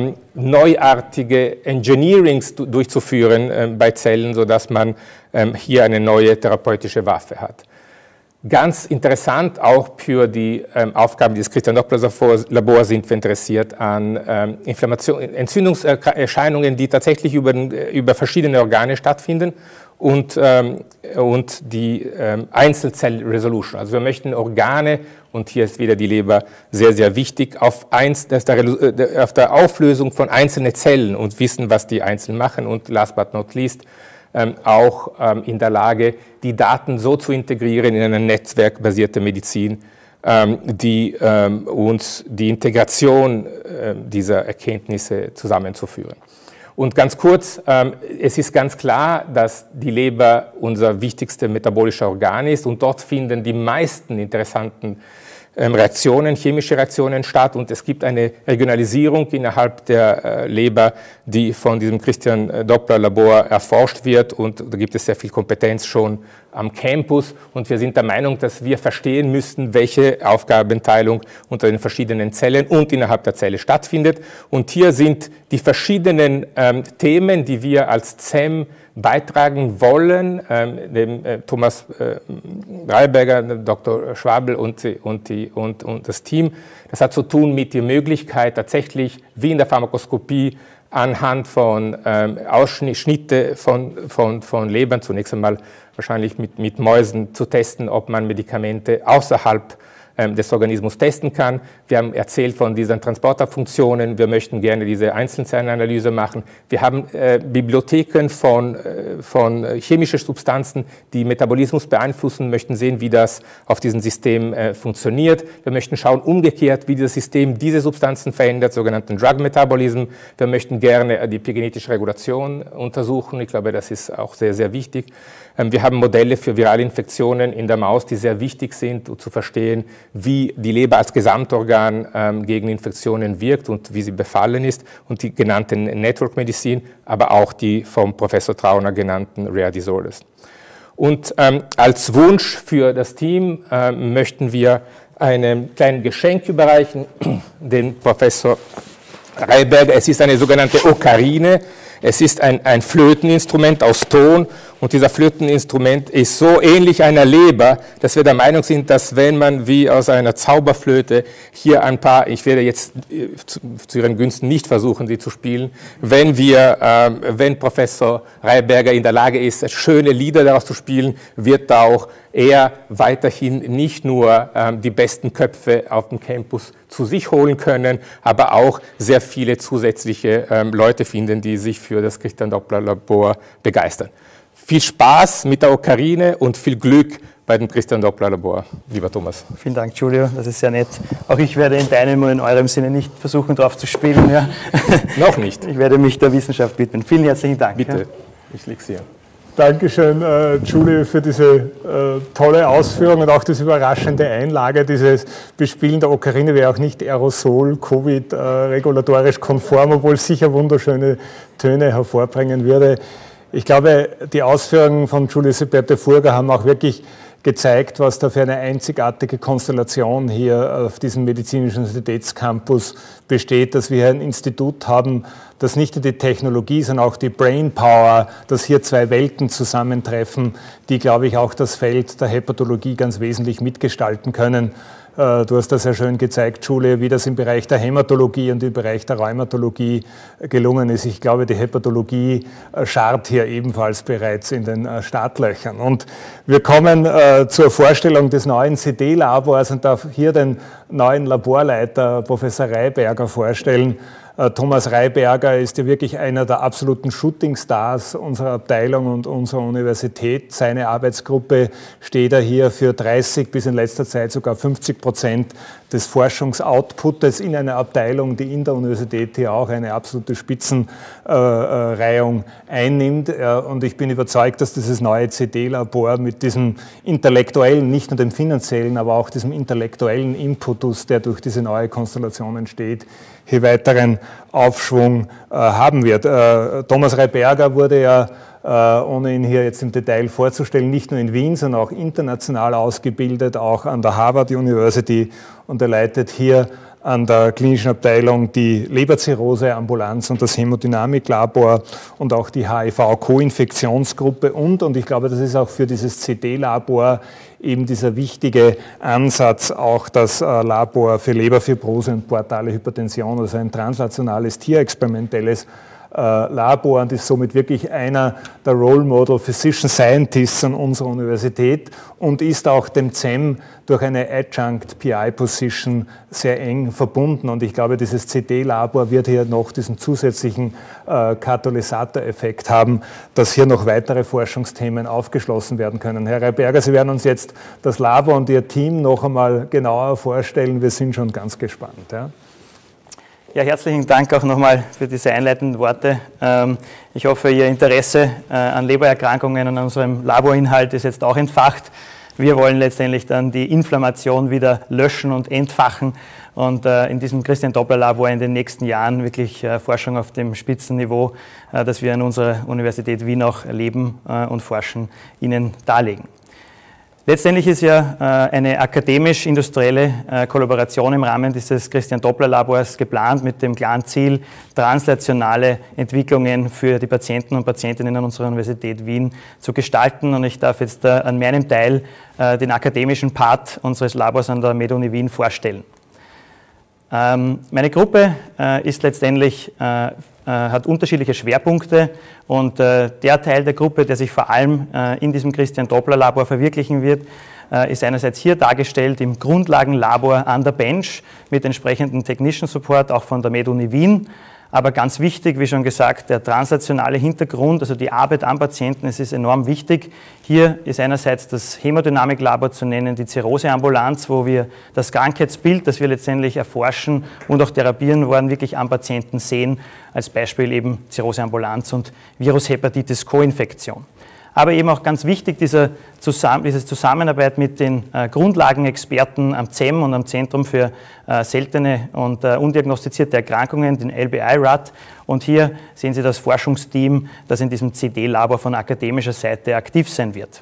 neuartige Engineerings durchzuführen bei Zellen, sodass man hier eine neue therapeutische Waffe hat. Ganz interessant, auch für die Aufgaben des Christian Doppler Labors sind wir interessiert an Entzündungserscheinungen, die tatsächlich über verschiedene Organe stattfinden, und die Einzelzell-Resolution. Also wir möchten Organe, und hier ist wieder die Leber sehr, sehr wichtig, auf der Auflösung von einzelnen Zellen und wissen, was die einzeln machen, und last but not least auch in der Lage, die Daten so zu integrieren in eine netzwerkbasierte Medizin, die uns die Integration dieser Erkenntnisse zusammenzuführen. Und ganz kurz, es ist ganz klar, dass die Leber unser wichtigster metabolischer Organ ist, und dort finden die meisten interessanten chemische Reaktionen statt, und es gibt eine Regionalisierung innerhalb der Leber, die von diesem Christian Doppler Labor erforscht wird, und da gibt es sehr viel Kompetenz schon am Campus, und wir sind der Meinung, dass wir verstehen müssten, welche Aufgabenteilung unter den verschiedenen Zellen und innerhalb der Zelle stattfindet, und hier sind die verschiedenen Themen, die wir als CEM beitragen wollen, dem Thomas Reyberger, Dr. Schwabel und das Team. Das hat zu tun mit der Möglichkeit, tatsächlich wie in der Pharmakoskopie anhand von Ausschnitte von Lebern, zunächst einmal wahrscheinlich mit Mäusen, zu testen, ob man Medikamente außerhalb des Organismus testen kann. Wir haben erzählt von diesen Transporterfunktionen. Wir möchten gerne diese Einzelzellenanalyse machen. Wir haben Bibliotheken von chemischen Substanzen, die Metabolismus beeinflussen, möchten sehen, wie das auf diesem System funktioniert. Wir möchten schauen, umgekehrt, wie dieses System diese Substanzen verändert, sogenannten Drug Metabolism. Wir möchten gerne die epigenetische Regulation untersuchen. Ich glaube, das ist auch sehr, sehr wichtig. Wir haben Modelle für virale Infektionen in der Maus, die sehr wichtig sind, um zu verstehen, wie die Leber als Gesamtorgan gegen Infektionen wirkt und wie sie befallen ist, und die genannten Network Medicine, aber auch die vom Professor Trauner genannten Rare Disorders. Und als Wunsch für das Team möchten wir ein kleines Geschenk überreichen, den Professor Reyberger. Es ist eine sogenannte Okarine. Es ist ein Flöteninstrument aus Ton, und dieser Flöteninstrument ist so ähnlich einer Leber, dass wir der Meinung sind, dass wenn man wie aus einer Zauberflöte hier ein paar, ich werde jetzt zu Ihren Günsten nicht versuchen, sie zu spielen, wenn Professor Reyberger in der Lage ist, schöne Lieder daraus zu spielen, wird da auch er weiterhin nicht nur die besten Köpfe auf dem Campus zu sich holen können, aber auch sehr viele zusätzliche Leute finden, die sich für das Christian Doppler Labor begeistern. Viel Spaß mit der Okarine und viel Glück bei dem Christian Doppler Labor, lieber Thomas. Vielen Dank, Giulio, das ist sehr nett. Auch ich werde in deinem und in eurem Sinne nicht versuchen, drauf zu spielen. Ja. Noch nicht. Ich werde mich der Wissenschaft widmen. Vielen herzlichen Dank. Bitte, ja. Ich lege es hier. Dankeschön, Giulio, für diese tolle Ausführung und auch diese überraschende Einlage. Dieses Bespielen der Okarine wäre auch nicht Aerosol, Covid, regulatorisch konform, obwohl es sicher wunderschöne Töne hervorbringen würde. Ich glaube, die Ausführungen von Giulio Sepperte Furger haben auch wirklich gezeigt, was da für eine einzigartige Konstellation hier auf diesem Medizinischen Universitätscampus besteht, dass wir hier ein Institut haben, das nicht nur die Technologie, sondern auch die Brainpower, dass hier zwei Welten zusammentreffen, die, glaube ich, auch das Feld der Hepatologie ganz wesentlich mitgestalten können. Du hast das sehr schön gezeigt, Julia, wie das im Bereich der Hämatologie und im Bereich der Rheumatologie gelungen ist. Ich glaube, die Hepatologie scharrt hier ebenfalls bereits in den Startlöchern. Und wir kommen zur Vorstellung des neuen CD-Labors und darf hier den neuen Laborleiter, Professor Reiberger, vorstellen. Thomas Reiberger ist ja wirklich einer der absoluten Shootingstars unserer Abteilung und unserer Universität. Seine Arbeitsgruppe steht hier für 30 bis in letzter Zeit sogar 50% des Forschungsoutputs in einer Abteilung, die in der Universität hier auch eine absolute Spitzenreihung einnimmt. Und ich bin überzeugt, dass dieses neue CD-Labor mit diesem intellektuellen, nicht nur dem finanziellen, aber auch diesem intellektuellen Impetus, der durch diese neue Konstellation entsteht, hier weiteren Aufschwung haben wird. Thomas Reiberger wurde ja, ohne ihn hier jetzt im Detail vorzustellen, nicht nur in Wien, sondern auch international ausgebildet, auch an der Harvard University, und er leitet hier an der klinischen Abteilung die Leberzirrhose-Ambulanz und das Hämodynamiklabor und auch die HIV-Co-Infektionsgruppe und ich glaube, das ist auch für dieses CD-Labor eben dieser wichtige Ansatz, auch das Labor für Leberfibrose und portale Hypertension, also ein translationales tierexperimentelles Labor, und ist somit wirklich einer der Role Model Physician Scientists an unserer Universität und ist auch dem CEM durch eine Adjunct PI Position sehr eng verbunden. Und ich glaube, dieses CD-Labor wird hier noch diesen zusätzlichen Katalysatoreffekt haben, dass hier noch weitere Forschungsthemen aufgeschlossen werden können. Herr Reiberger, Sie werden uns jetzt das Labor und Ihr Team noch einmal genauer vorstellen. Wir sind schon ganz gespannt. Ja. Ja, herzlichen Dank auch nochmal für diese einleitenden Worte. Ich hoffe, Ihr Interesse an Lebererkrankungen und an unserem Laborinhalt ist jetzt auch entfacht. Wir wollen letztendlich dann die Inflammation wieder löschen und entfachen und in diesem Christian-Doppler-Labor in den nächsten Jahren wirklich Forschung auf dem Spitzenniveau, das wir an unserer Universität Wien auch leben und forschen, Ihnen darlegen. Letztendlich ist ja eine akademisch-industrielle Kollaboration im Rahmen dieses Christian-Doppler-Labors geplant mit dem klaren Ziel, translationale Entwicklungen für die Patienten und Patientinnen an unserer Universität Wien zu gestalten. Und ich darf jetzt an meinem Teil den akademischen Part unseres Labors an der MedUni Wien vorstellen. Meine Gruppe ist letztendlich hat unterschiedliche Schwerpunkte und der Teil der Gruppe, der sich vor allem in diesem Christian-Doppler-Labor verwirklichen wird, ist einerseits hier dargestellt im Grundlagenlabor an der Bench mit entsprechendem Technician Support, auch von der MedUni Wien. Aber ganz wichtig, wie schon gesagt, der translationale Hintergrund, also die Arbeit am Patienten, es ist enorm wichtig. Hier ist einerseits das Hämodynamiklabor zu nennen, die Zirrhoseambulanz, wo wir das Krankheitsbild, das wir letztendlich erforschen und auch therapieren wollen, wirklich am Patienten sehen. Als Beispiel eben Zirrhoseambulanz und Virushepatitis-Co-Infektion. Aber eben auch ganz wichtig, diese Zusammenarbeit mit den Grundlagenexperten am CEM und am Zentrum für seltene und undiagnostizierte Erkrankungen, den LBI-RAD. Und hier sehen Sie das Forschungsteam, das in diesem CD-Labor von akademischer Seite aktiv sein wird.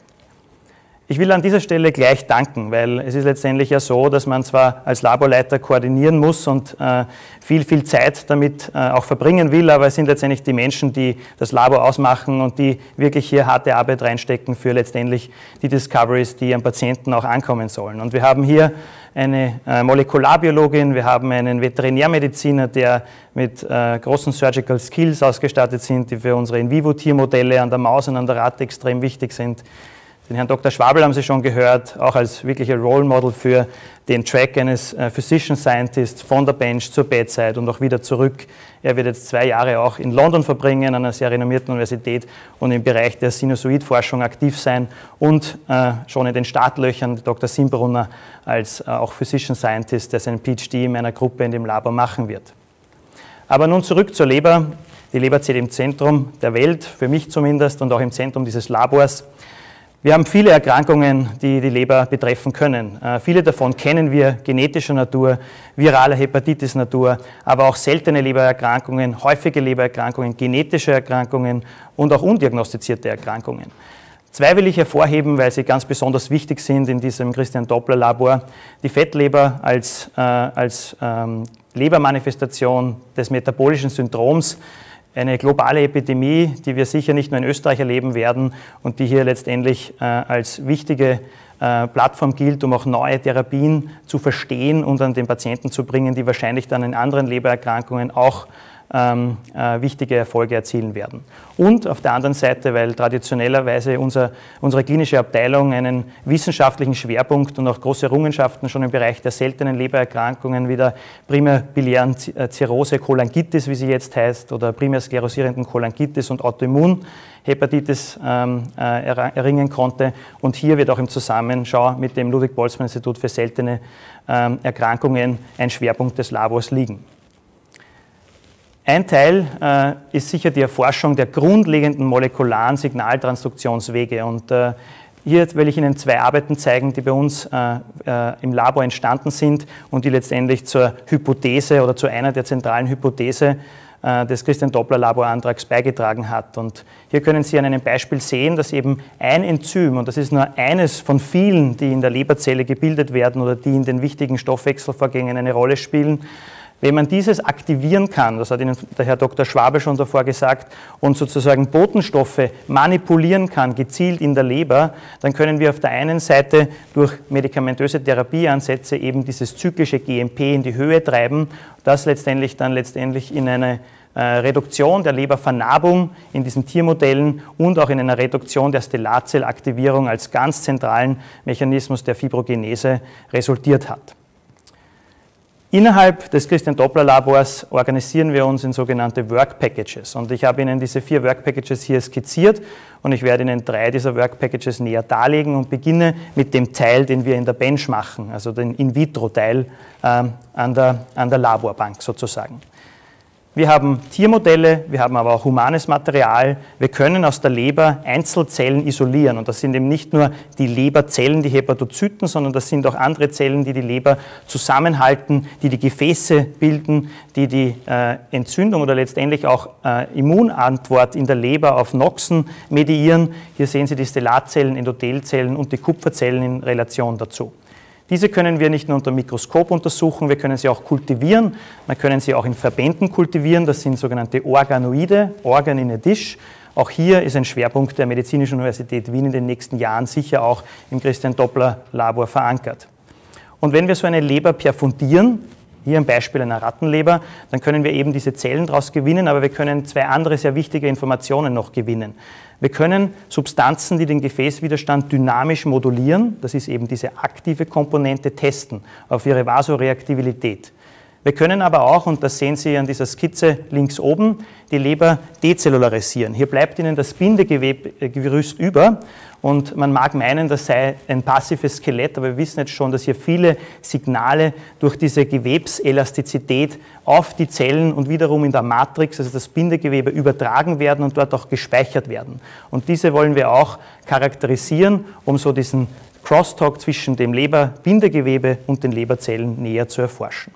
Ich will an dieser Stelle gleich danken, weil es ist letztendlich ja so, dass man zwar als Laborleiter koordinieren muss und viel Zeit damit auch verbringen will, aber es sind letztendlich die Menschen, die das Labor ausmachen und die wirklich hier harte Arbeit reinstecken für letztendlich die Discoveries, die am Patienten auch ankommen sollen. Und wir haben hier eine Molekularbiologin, wir haben einen Veterinärmediziner, der mit großen Surgical Skills ausgestattet sind, die für unsere In-vivo-Tiermodelle an der Maus und an der Ratte extrem wichtig sind. Den Herrn Dr. Schwabel haben Sie schon gehört, auch als wirklicher Role Model für den Track eines Physician Scientists von der Bench zur Bedside und auch wieder zurück. Er wird jetzt 2 Jahre auch in London verbringen, an einer sehr renommierten Universität und im Bereich der Sinusoidforschung aktiv sein und schon in den Startlöchern Dr. Simbrunner als auch Physician Scientist, der seinen PhD in meiner Gruppe in dem Labor machen wird. Aber nun zurück zur Leber. Die Leber steht im Zentrum der Welt, für mich zumindest, und auch im Zentrum dieses Labors. Wir haben viele Erkrankungen, die die Leber betreffen können. Viele davon kennen wir, genetischer Natur, virale Hepatitis-Natur, aber auch seltene Lebererkrankungen, häufige Lebererkrankungen, genetische Erkrankungen und auch undiagnostizierte Erkrankungen. Zwei will ich hervorheben, weil sie ganz besonders wichtig sind in diesem Christian-Doppler-Labor. Die Fettleber als Lebermanifestation des metabolischen Syndroms, eine globale Epidemie, die wir sicher nicht nur in Österreich erleben werden und die hier letztendlich als wichtige Plattform gilt, um auch neue Therapien zu verstehen und an den Patienten zu bringen, die wahrscheinlich dann in anderen Lebererkrankungen auch wichtige Erfolge erzielen werden. Und auf der anderen Seite, weil traditionellerweise unsere klinische Abteilung einen wissenschaftlichen Schwerpunkt und auch große Errungenschaften schon im Bereich der seltenen Lebererkrankungen wie der primär-biliären Zirrhose, Cholangitis, wie sie jetzt heißt, oder primär sklerosierenden Cholangitis und Autoimmunhepatitis erringen konnte. Und hier wird auch im Zusammenschau mit dem Ludwig-Boltzmann-Institut für seltene Erkrankungen ein Schwerpunkt des Labors liegen. Ein Teil ist sicher die Erforschung der grundlegenden molekularen Signaltransduktionswege. Und hier will ich Ihnen zwei Arbeiten zeigen, die bei uns im Labor entstanden sind und die letztendlich zur Hypothese oder zu einer der zentralen Hypothese des Christian-Doppler-Laborantrags beigetragen hat. Und hier können Sie an einem Beispiel sehen, dass eben ein Enzym, und das ist nur eines von vielen, die in der Leberzelle gebildet werden oder die in den wichtigen Stoffwechselvorgängen eine Rolle spielen, wenn man dieses aktivieren kann, das hat Ihnen der Herr Dr. Schwabe schon davor gesagt, und sozusagen Botenstoffe manipulieren kann, gezielt in der Leber, dann können wir auf der einen Seite durch medikamentöse Therapieansätze eben dieses zyklische GMP in die Höhe treiben, das letztendlich in eine Reduktion der Lebervernarbung in diesen Tiermodellen und auch in einer Reduktion der Stellatzellaktivierung als ganz zentralen Mechanismus der Fibrogenese resultiert hat. Innerhalb des Christian-Doppler-Labors organisieren wir uns in sogenannte Work Packages. Und ich habe Ihnen diese 4 Work Packages hier skizziert und ich werde Ihnen 3 dieser Work Packages näher darlegen und beginne mit dem Teil, den wir in der Bench machen, also den In-vitro-Teil an der Laborbank sozusagen. Wir haben Tiermodelle, wir haben aber auch humanes Material. Wir können aus der Leber Einzelzellen isolieren. Und das sind eben nicht nur die Leberzellen, die Hepatozyten, sondern das sind auch andere Zellen, die die Leber zusammenhalten, die die Gefäße bilden, die die Entzündung oder letztendlich auch Immunantwort in der Leber auf Noxen mediieren. Hier sehen Sie die Stellatzellen, Endothelzellen und die Kupferzellen in Relation dazu. Diese können wir nicht nur unter dem Mikroskop untersuchen, wir können sie auch kultivieren. Man können sie auch in Verbänden kultivieren, das sind sogenannte Organoide, Organ in a Dish. Auch hier ist ein Schwerpunkt der Medizinischen Universität Wien in den nächsten Jahren sicher auch im Christian-Doppler-Labor verankert. Und wenn wir so eine Leber perfundieren, hier ein Beispiel einer Rattenleber, dann können wir eben diese Zellen daraus gewinnen, aber wir können 2 andere sehr wichtige Informationen noch gewinnen. Wir können Substanzen, die den Gefäßwiderstand dynamisch modulieren, das ist eben diese aktive Komponente, testen auf ihre Vasoreaktivität. Wir können aber auch, und das sehen Sie an dieser Skizze links oben, die Leber dezellularisieren. Hier bleibt Ihnen das Bindegerüst über und man mag meinen, das sei ein passives Skelett, aber wir wissen jetzt schon, dass hier viele Signale durch diese Gewebselastizität auf die Zellen und wiederum in der Matrix, also das Bindegewebe, übertragen werden und dort auch gespeichert werden. Und diese wollen wir auch charakterisieren, um so diesen Crosstalk zwischen dem Leberbindegewebe und den Leberzellen näher zu erforschen.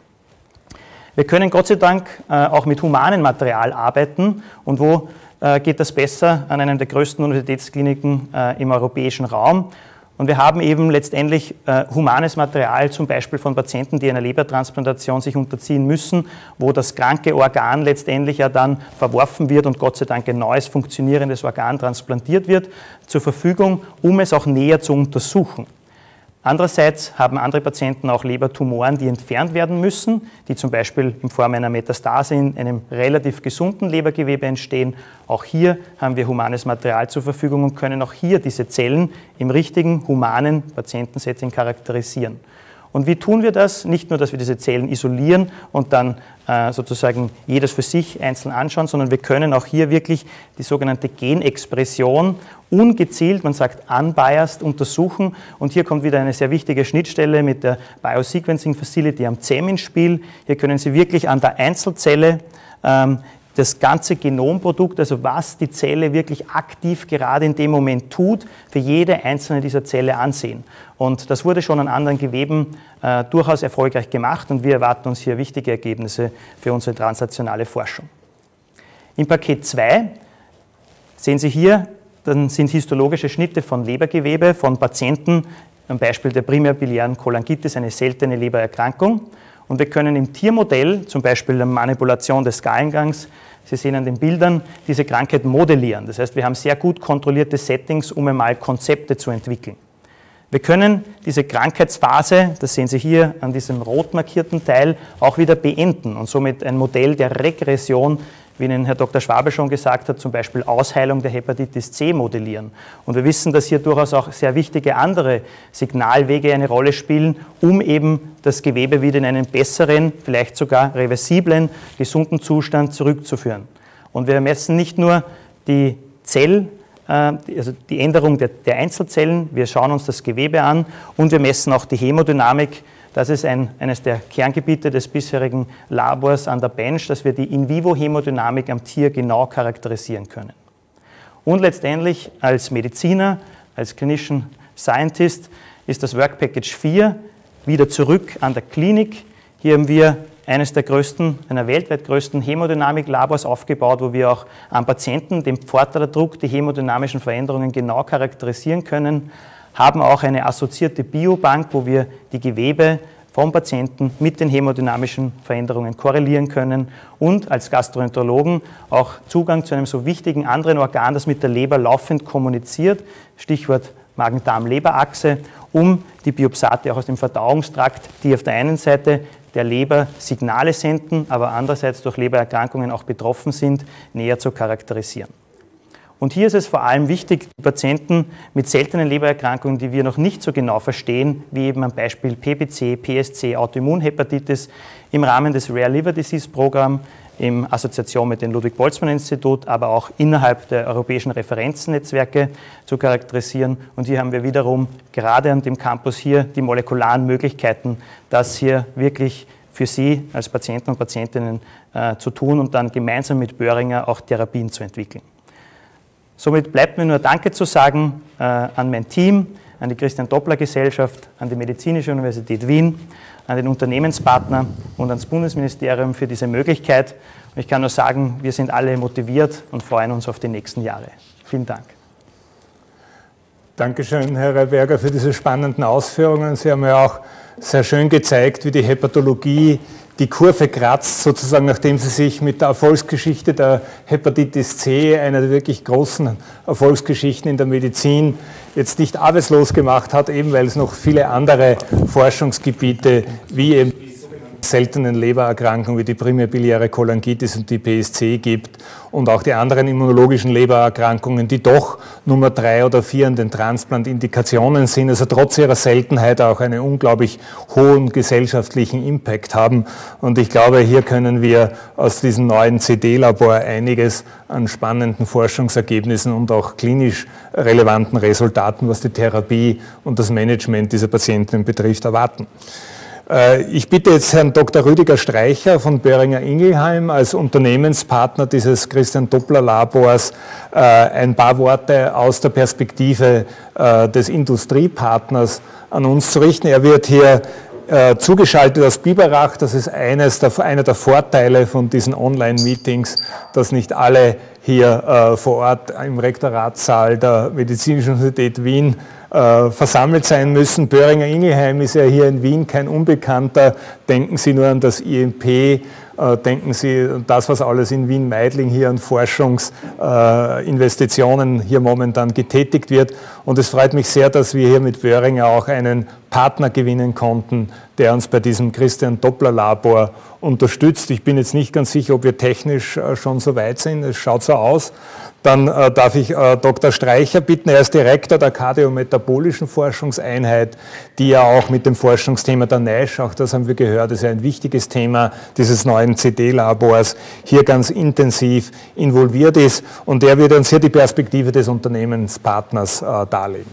Wir können Gott sei Dank auch mit humanem Material arbeiten. Und wo geht das besser? An einem der größten Universitätskliniken im europäischen Raum. Und wir haben eben letztendlich humanes Material, zum Beispiel von Patienten, die einer Lebertransplantation sich unterziehen müssen, wo das kranke Organ letztendlich ja dann verworfen wird und Gott sei Dank ein neues funktionierendes Organ transplantiert wird, zur Verfügung, um es auch näher zu untersuchen. Andererseits haben andere Patienten auch Lebertumoren, die entfernt werden müssen, die zum Beispiel in Form einer Metastase in einem relativ gesunden Lebergewebe entstehen. Auch hier haben wir humanes Material zur Verfügung und können auch hier diese Zellen im richtigen humanen Patientensetting charakterisieren. Und wie tun wir das? Nicht nur, dass wir diese Zellen isolieren und dann sozusagen jedes für sich einzeln anschauen, sondern wir können auch hier wirklich die sogenannte Genexpression ungezielt, man sagt unbiased, untersuchen. Und hier kommt wieder eine sehr wichtige Schnittstelle mit der Biosequencing Facility am CEM ins Spiel. Hier können Sie wirklich an der Einzelzelle das ganze Genomprodukt, also was die Zelle wirklich aktiv gerade in dem Moment tut, für jede einzelne dieser Zelle ansehen. Und das wurde schon an anderen Geweben durchaus erfolgreich gemacht und wir erwarten uns hier wichtige Ergebnisse für unsere translationale Forschung. Im Paket 2 sehen Sie hier dann sind histologische Schnitte von Lebergewebe von Patienten, am Beispiel der primär-biliären Cholangitis, eine seltene Lebererkrankung. Und wir können im Tiermodell, zum Beispiel der Manipulation des Gallengangs, Sie sehen an den Bildern, diese Krankheit modellieren. Das heißt, wir haben sehr gut kontrollierte Settings, um einmal Konzepte zu entwickeln. Wir können diese Krankheitsphase, das sehen Sie hier an diesem rot markierten Teil, auch wieder beenden und somit ein Modell der Regression, wie Ihnen Herr Dr. Schwabe schon gesagt hat, zum Beispiel Ausheilung der Hepatitis C modellieren. Und wir wissen, dass hier durchaus auch sehr wichtige andere Signalwege eine Rolle spielen, um eben das Gewebe wieder in einen besseren, vielleicht sogar reversiblen, gesunden Zustand zurückzuführen. Und wir messen nicht nur die also die Änderung der Einzelzellen, wir schauen uns das Gewebe an und wir messen auch die Hämodynamik. Das ist eines der Kerngebiete des bisherigen Labors an der Bench, dass wir die In-vivo-Hämodynamik am Tier genau charakterisieren können. Und letztendlich als Mediziner, als Clinician Scientist ist das Work Package 4 wieder zurück an der Klinik. Hier haben wir eines der größten, einer weltweit größten Hämodynamik-Labors aufgebaut, wo wir auch am Patienten den Pforterdruck, die hämodynamischen Veränderungen genau charakterisieren können, haben auch eine assoziierte Biobank, wo wir die Gewebe vom Patienten mit den hämodynamischen Veränderungen korrelieren können und als Gastroenterologen auch Zugang zu einem so wichtigen anderen Organ, das mit der Leber laufend kommuniziert, Stichwort Magen-Darm-Leber-Achse, um die Biopsate auch aus dem Verdauungstrakt, die auf der einen Seite der Leber Signale senden, aber andererseits durch Lebererkrankungen auch betroffen sind, näher zu charakterisieren. Und hier ist es vor allem wichtig, die Patienten mit seltenen Lebererkrankungen, die wir noch nicht so genau verstehen, wie eben am Beispiel PBC, PSC, Autoimmunhepatitis, im Rahmen des Rare Liver Disease Programm, in Assoziation mit dem Ludwig-Boltzmann-Institut, aber auch innerhalb der europäischen Referenznetzwerke zu charakterisieren. Und hier haben wir wiederum gerade an dem Campus hier die molekularen Möglichkeiten, das hier wirklich für Sie als Patienten und Patientinnen zu tun und dann gemeinsam mit Boehringer auch Therapien zu entwickeln. Somit bleibt mir nur Danke zu sagen an mein Team, an die Christian-Doppler-Gesellschaft, an die Medizinische Universität Wien, an den Unternehmenspartner und ans Bundesministerium für diese Möglichkeit. Und ich kann nur sagen, wir sind alle motiviert und freuen uns auf die nächsten Jahre. Vielen Dank. Dankeschön, Herr Reyberger, für diese spannenden Ausführungen. Sie haben ja auch sehr schön gezeigt, wie die Hepatologie die Kurve kratzt, sozusagen, nachdem sie sich mit der Erfolgsgeschichte der Hepatitis C, einer der wirklich großen Erfolgsgeschichten in der Medizin, jetzt nicht arbeitslos gemacht hat, eben weil es noch viele andere Forschungsgebiete wie eben seltenen Lebererkrankungen wie die primär-biliäre Cholangitis und die PSC gibt und auch die anderen immunologischen Lebererkrankungen, die doch Nummer 3 oder 4 an den Transplant-Indikationen sind, also trotz ihrer Seltenheit auch einen unglaublich hohen gesellschaftlichen Impact haben. Und ich glaube, hier können wir aus diesem neuen CD-Labor einiges an spannenden Forschungsergebnissen und auch klinisch relevanten Resultaten, was die Therapie und das Management dieser Patienten betrifft, erwarten. Ich bitte jetzt Herrn Dr. Rüdiger Streicher von Boehringer Ingelheim als Unternehmenspartner dieses Christian-Doppler-Labors ein paar Worte aus der Perspektive des Industriepartners an uns zu richten. Er wird hier zugeschaltet aus Biberach. Das ist einer der Vorteile von diesen Online-Meetings, dass nicht alle hier vor Ort im Rektoratssaal der Medizinischen Universität Wien versammelt sein müssen. Boehringer Ingelheim ist ja hier in Wien kein Unbekannter. Denken Sie nur an das IMP, denken Sie an das, was alles in Wien-Meidling hier an Forschungsinvestitionen hier momentan getätigt wird. Und es freut mich sehr, dass wir hier mit Boehringer auch einen Partner gewinnen konnten, der uns bei diesem Christian-Doppler-Labor unterstützt. Ich bin jetzt nicht ganz sicher, ob wir technisch schon so weit sind. Es schaut so aus. Dann darf ich Dr. Streicher bitten, er ist Direktor der Kardiometabolischen Forschungseinheit, die ja auch mit dem Forschungsthema der NASH, auch das haben wir gehört, ist ja ein wichtiges Thema dieses neuen CD-Labors, hier ganz intensiv involviert ist. Und er wird uns hier die Perspektive des Unternehmenspartners darlegen.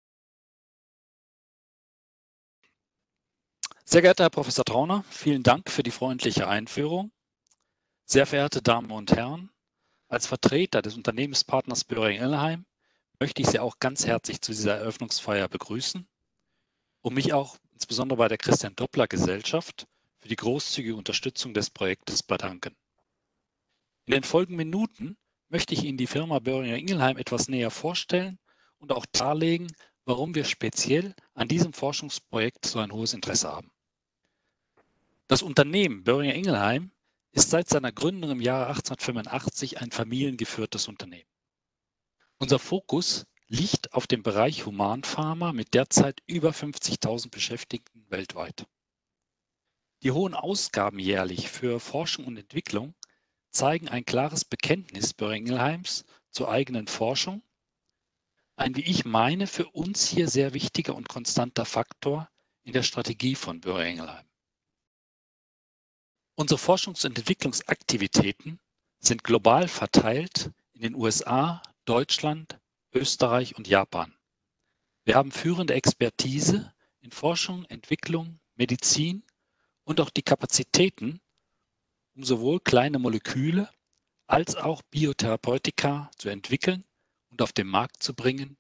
Sehr geehrter Herr Professor Trauner, vielen Dank für die freundliche Einführung. Sehr verehrte Damen und Herren, als Vertreter des Unternehmenspartners Boehringer Ingelheim möchte ich Sie auch ganz herzlich zu dieser Eröffnungsfeier begrüßen und mich auch insbesondere bei der Christian-Doppler-Gesellschaft für die großzügige Unterstützung des Projektes bedanken. In den folgenden Minuten möchte ich Ihnen die Firma Boehringer Ingelheim etwas näher vorstellen und auch darlegen, warum wir speziell an diesem Forschungsprojekt so ein hohes Interesse haben. Das Unternehmen Boehringer Ingelheim ist seit seiner Gründung im Jahre 1885 ein familiengeführtes Unternehmen. Unser Fokus liegt auf dem Bereich Humanpharma mit derzeit über 50.000 Beschäftigten weltweit. Die hohen Ausgaben jährlich für Forschung und Entwicklung zeigen ein klares Bekenntnis Boehringer Ingelheims zur eigenen Forschung, ein, wie ich meine, für uns hier sehr wichtiger und konstanter Faktor in der Strategie von Boehringer Ingelheim. Unsere Forschungs- und Entwicklungsaktivitäten sind global verteilt in den USA, Deutschland, Österreich und Japan. Wir haben führende Expertise in Forschung, Entwicklung, Medizin und auch die Kapazitäten, um sowohl kleine Moleküle als auch Biotherapeutika zu entwickeln und auf den Markt zu bringen.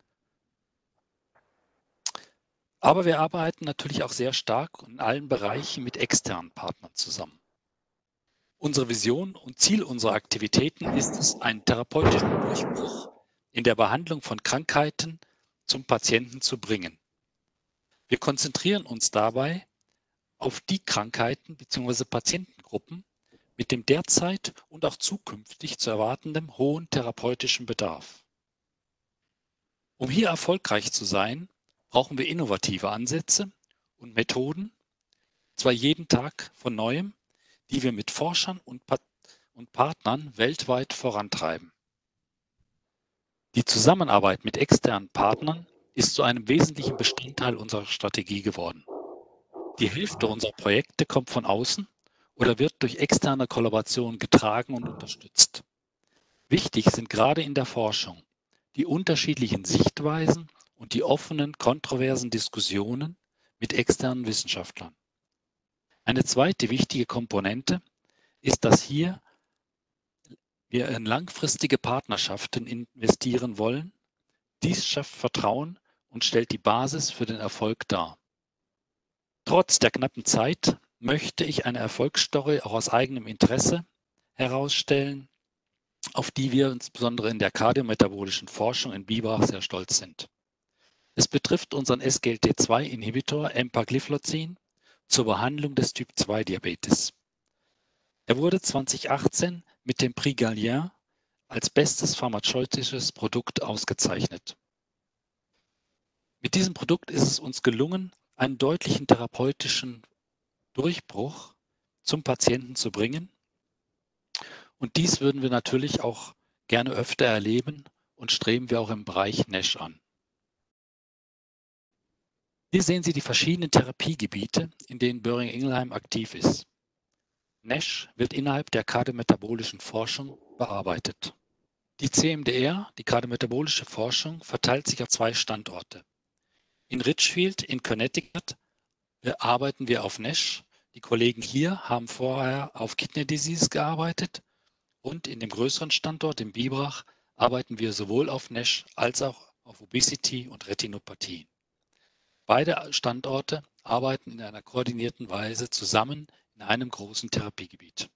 Aber wir arbeiten natürlich auch sehr stark in allen Bereichen mit externen Partnern zusammen. Unsere Vision und Ziel unserer Aktivitäten ist es, einen therapeutischen Durchbruch in der Behandlung von Krankheiten zum Patienten zu bringen. Wir konzentrieren uns dabei auf die Krankheiten bzw. Patientengruppen mit dem derzeit und auch zukünftig zu erwartendem hohen therapeutischen Bedarf. Um hier erfolgreich zu sein, brauchen wir innovative Ansätze und Methoden, zwar jeden Tag von Neuem, die wir mit Forschern und Partnern weltweit vorantreiben. Die Zusammenarbeit mit externen Partnern ist zu einem wesentlichen Bestandteil unserer Strategie geworden. Die Hälfte unserer Projekte kommt von außen oder wird durch externe Kollaboration getragen und unterstützt. Wichtig sind gerade in der Forschung die unterschiedlichen Sichtweisen und die offenen, kontroversen Diskussionen mit externen Wissenschaftlern. Eine zweite wichtige Komponente ist, dass wir in langfristige Partnerschaften investieren wollen. Dies schafft Vertrauen und stellt die Basis für den Erfolg dar. Trotz der knappen Zeit möchte ich eine Erfolgsstory auch aus eigenem Interesse herausstellen, auf die wir insbesondere in der kardiometabolischen Forschung in Biberach sehr stolz sind. Es betrifft unseren SGLT2-Inhibitor Empagliflozin zur Behandlung des Typ-2-Diabetes. Er wurde 2018 mit dem Prix Galien als bestes pharmazeutisches Produkt ausgezeichnet. Mit diesem Produkt ist es uns gelungen, einen deutlichen therapeutischen Durchbruch zum Patienten zu bringen. Und dies würden wir natürlich auch gerne öfter erleben und streben wir auch im Bereich NASH an. Hier sehen Sie die verschiedenen Therapiegebiete, in denen Boehringer Ingelheim aktiv ist. NASH wird innerhalb der kardiometabolischen Forschung bearbeitet. Die CMDR, die kardiometabolische Forschung, verteilt sich auf 2 Standorte. In Richfield in Connecticut arbeiten wir auf NASH. Die Kollegen hier haben vorher auf Kidney Disease gearbeitet und in dem größeren Standort in Biberach arbeiten wir sowohl auf NASH als auch auf Obesity und Retinopathie. Beide Standorte arbeiten in einer koordinierten Weise zusammen in einem großen Therapiegebiet.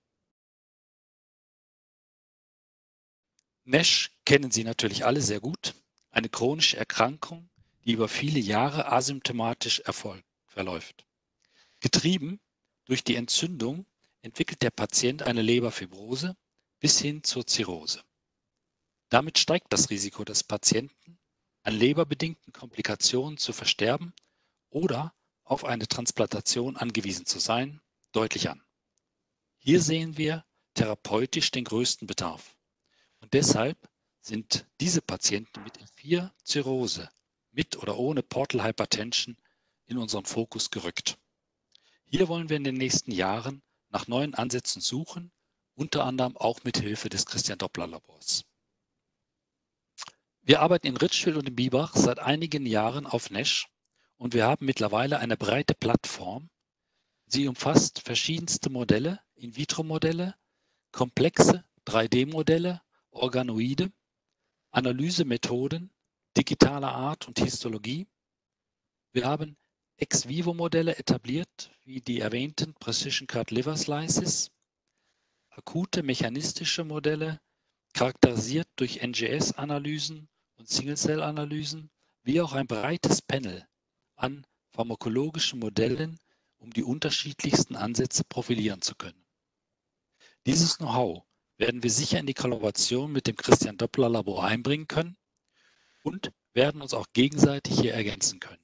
NASH kennen Sie natürlich alle sehr gut, eine chronische Erkrankung, die über viele Jahre asymptomatisch verläuft. Getrieben durch die Entzündung entwickelt der Patient eine Leberfibrose bis hin zur Zirrhose. Damit steigt das Risiko des Patienten, an leberbedingten Komplikationen zu versterben oder auf eine Transplantation angewiesen zu sein, deutlich an. Hier sehen wir therapeutisch den größten Bedarf. Und deshalb sind diese Patienten mit F4-Zirrhose, mit oder ohne Portal Hypertension, in unseren Fokus gerückt. Hier wollen wir in den nächsten Jahren nach neuen Ansätzen suchen, unter anderem auch mit Hilfe des Christian-Doppler-Labors. Wir arbeiten in Richfield und in Biberach seit einigen Jahren auf NASH und wir haben mittlerweile eine breite Plattform. Sie umfasst verschiedenste Modelle, In-vitro-Modelle, komplexe 3D-Modelle, Organoide, Analysemethoden digitaler Art und Histologie. Wir haben Ex-vivo-Modelle etabliert, wie die erwähnten Precision Cut Liver Slices, akute mechanistische Modelle charakterisiert durch NGS-Analysen und Single-Cell-Analysen, wie auch ein breites Panel an pharmakologischen Modellen, um die unterschiedlichsten Ansätze profilieren zu können. Dieses Know-how werden wir sicher in die Kollaboration mit dem Christian Doppler Labor einbringen können und werden uns auch gegenseitig hier ergänzen können.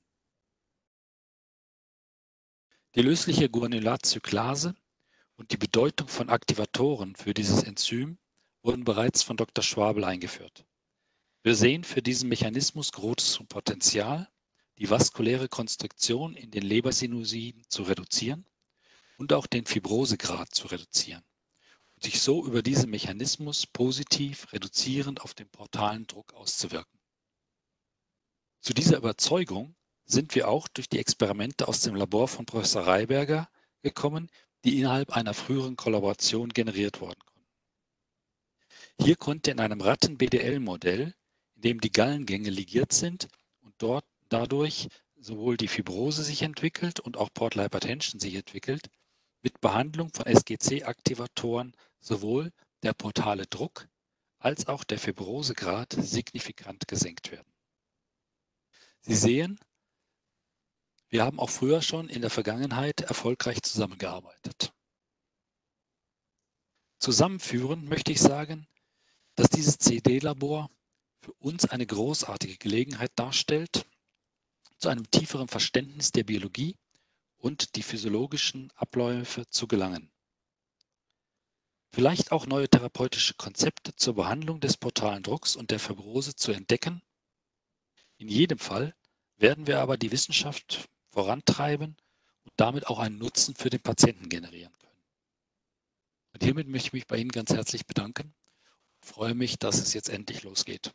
Die lösliche Guanylatzyklase und die Bedeutung von Aktivatoren für dieses Enzym wurden bereits von Dr. Schwabel eingeführt. Wir sehen für diesen Mechanismus großes Potenzial, die vaskuläre Konstruktion in den Lebersinusoiden zu reduzieren und auch den Fibrosegrad zu reduzieren und sich so über diesen Mechanismus positiv reduzierend auf den portalen Druck auszuwirken. Zu dieser Überzeugung sind wir auch durch die Experimente aus dem Labor von Professor Reiberger gekommen, die innerhalb einer früheren Kollaboration generiert worden konnten. Hier konnte in einem Ratten-BDL-Modell, in dem die Gallengänge ligiert sind und dadurch sowohl die Fibrose sich entwickelt und auch Portal Hypertension sich entwickelt, mit Behandlung von SGC-Aktivatoren sowohl der portale Druck als auch der Fibrosegrad signifikant gesenkt werden. Sie sehen, wir haben auch früher schon in der Vergangenheit erfolgreich zusammengearbeitet. Zusammenführend möchte ich sagen, dass dieses CD-Labor für uns eine großartige Gelegenheit darstellt, zu einem tieferen Verständnis der Biologie und die physiologischen Abläufe zu gelangen. Vielleicht auch neue therapeutische Konzepte zur Behandlung des portalen Drucks und der Fibrose zu entdecken. In jedem Fall werden wir aber die Wissenschaft vorantreiben und damit auch einen Nutzen für den Patienten generieren können. Und hiermit möchte ich mich bei Ihnen ganz herzlich bedanken und freue mich, dass es jetzt endlich losgeht.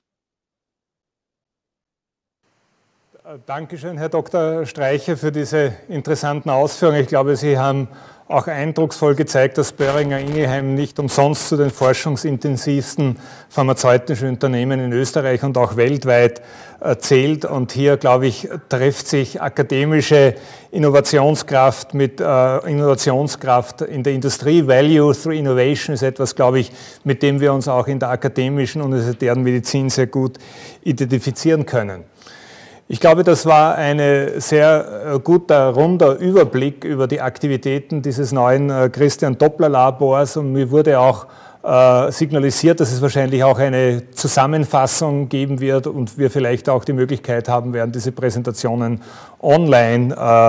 Dankeschön, Herr Dr. Streicher, für diese interessanten Ausführungen. Ich glaube, Sie haben auch eindrucksvoll gezeigt, dass Boehringer Ingelheim nicht umsonst zu den forschungsintensivsten pharmazeutischen Unternehmen in Österreich und auch weltweit zählt. Und hier, glaube ich, trifft sich akademische Innovationskraft mit Innovationskraft in der Industrie. Value through Innovation ist etwas, glaube ich, mit dem wir uns auch in der akademischen universitären Medizin sehr gut identifizieren können. Ich glaube, das war ein sehr guter, runder Überblick über die Aktivitäten dieses neuen Christian Doppler Labors und mir wurde auch signalisiert, dass es wahrscheinlich auch eine Zusammenfassung geben wird und wir vielleicht auch die Möglichkeit haben werden, diese Präsentationen online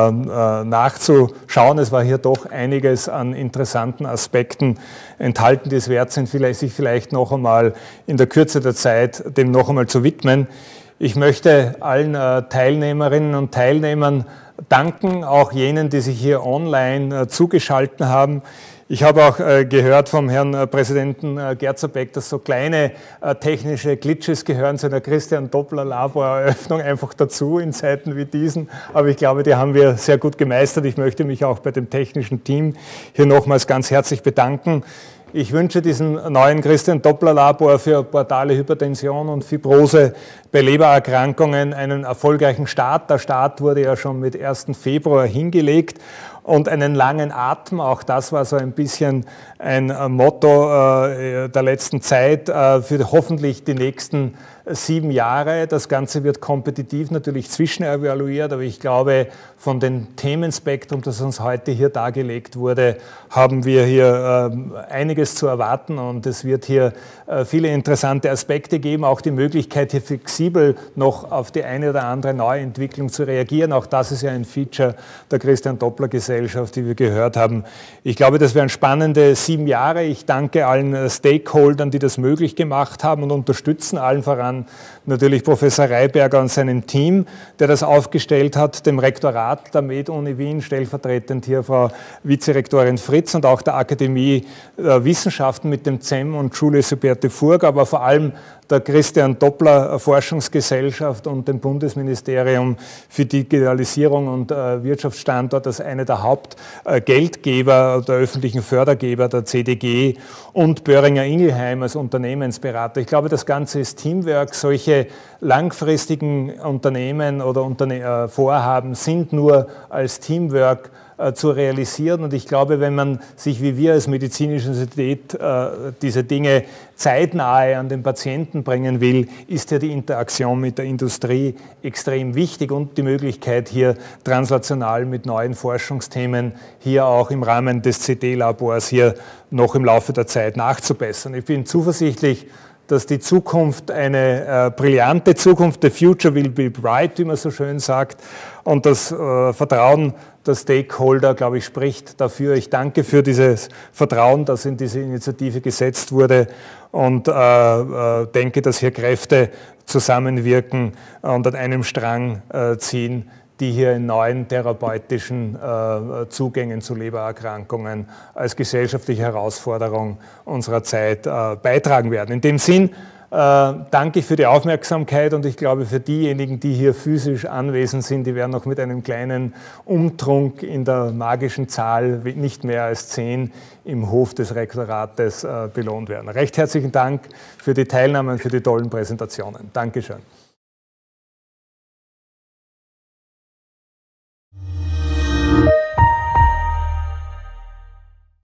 nachzuschauen. Es war hier doch einiges an interessanten Aspekten enthalten, die es wert sind, sich vielleicht noch einmal in der Kürze der Zeit dem noch einmal zu widmen. Ich möchte allen Teilnehmerinnen und Teilnehmern danken, auch jenen, die sich hier online zugeschaltet haben. Ich habe auch gehört vom Herrn Präsidenten Gerzer-Beck, dass so kleine technische Glitches gehören zu einer Christian Doppler Laboreröffnung einfach dazu in Zeiten wie diesen. Aber ich glaube, die haben wir sehr gut gemeistert. Ich möchte mich auch bei dem technischen Team hier nochmals ganz herzlich bedanken. Ich wünsche diesem neuen Christian Doppler Labor für portale Hypertension und Fibrose bei Lebererkrankungen einen erfolgreichen Start. Der Start wurde ja schon mit 1. Februar hingelegt und einen langen Atem. Auch das war so ein bisschen ein Motto der letzten Zeit für hoffentlich die nächsten 7 Jahre. Das Ganze wird kompetitiv natürlich zwischenevaluiert, aber ich glaube, von dem Themenspektrum, das uns heute hier dargelegt wurde, haben wir hier einiges zu erwarten und es wird hier viele interessante Aspekte geben, auch die Möglichkeit, hier flexibel noch auf die eine oder andere Neuentwicklung zu reagieren. Auch das ist ja ein Feature der Christian Doppler Gesellschaft, die wir gehört haben. Ich glaube, das wären spannende 7 Jahre. Ich danke allen Stakeholdern, die das möglich gemacht haben und unterstützen, allen voran natürlich Professor Reiberger und seinem Team, der das aufgestellt hat, dem Rektorat der Med-Uni Wien, stellvertretend hier Frau Vizerektorin Fritz und auch der Akademie der Wissenschaften mit dem ZEM und Schule Suberte Furg, aber vor allem der Christian Doppler Forschungsgesellschaft und dem Bundesministerium für Digitalisierung und Wirtschaftsstandort als eine der Hauptgeldgeber, der öffentlichen Fördergeber der CDG und Boehringer Ingelheim als Unternehmensberater. Ich glaube, das Ganze ist Teamwork. Solche langfristigen Unternehmen oder Vorhaben sind nur als Teamwork zu realisieren. Und ich glaube, wenn man sich wie wir als medizinische Universität diese Dinge zeitnahe an den Patienten bringen will, ist ja die Interaktion mit der Industrie extrem wichtig und die Möglichkeit, hier translational mit neuen Forschungsthemen hier auch im Rahmen des CD-Labors hier noch im Laufe der Zeit nachzubessern. Ich bin zuversichtlich, dass die Zukunft eine brillante Zukunft, the future will be bright, wie man so schön sagt, und das Vertrauen der Stakeholder, glaube ich, spricht dafür. Ich danke für dieses Vertrauen, das in diese Initiative gesetzt wurde und denke, dass hier Kräfte zusammenwirken und an einem Strang ziehen, die hier in neuen therapeutischen Zugängen zu Lebererkrankungen als gesellschaftliche Herausforderung unserer Zeit beitragen werden. In dem Sinn danke ich für die Aufmerksamkeit und ich glaube, für diejenigen, die hier physisch anwesend sind, die werden noch mit einem kleinen Umtrunk in der magischen Zahl nicht mehr als 10 im Hof des Rektorates belohnt werden. Recht herzlichen Dank für die Teilnahme und für die tollen Präsentationen. Dankeschön.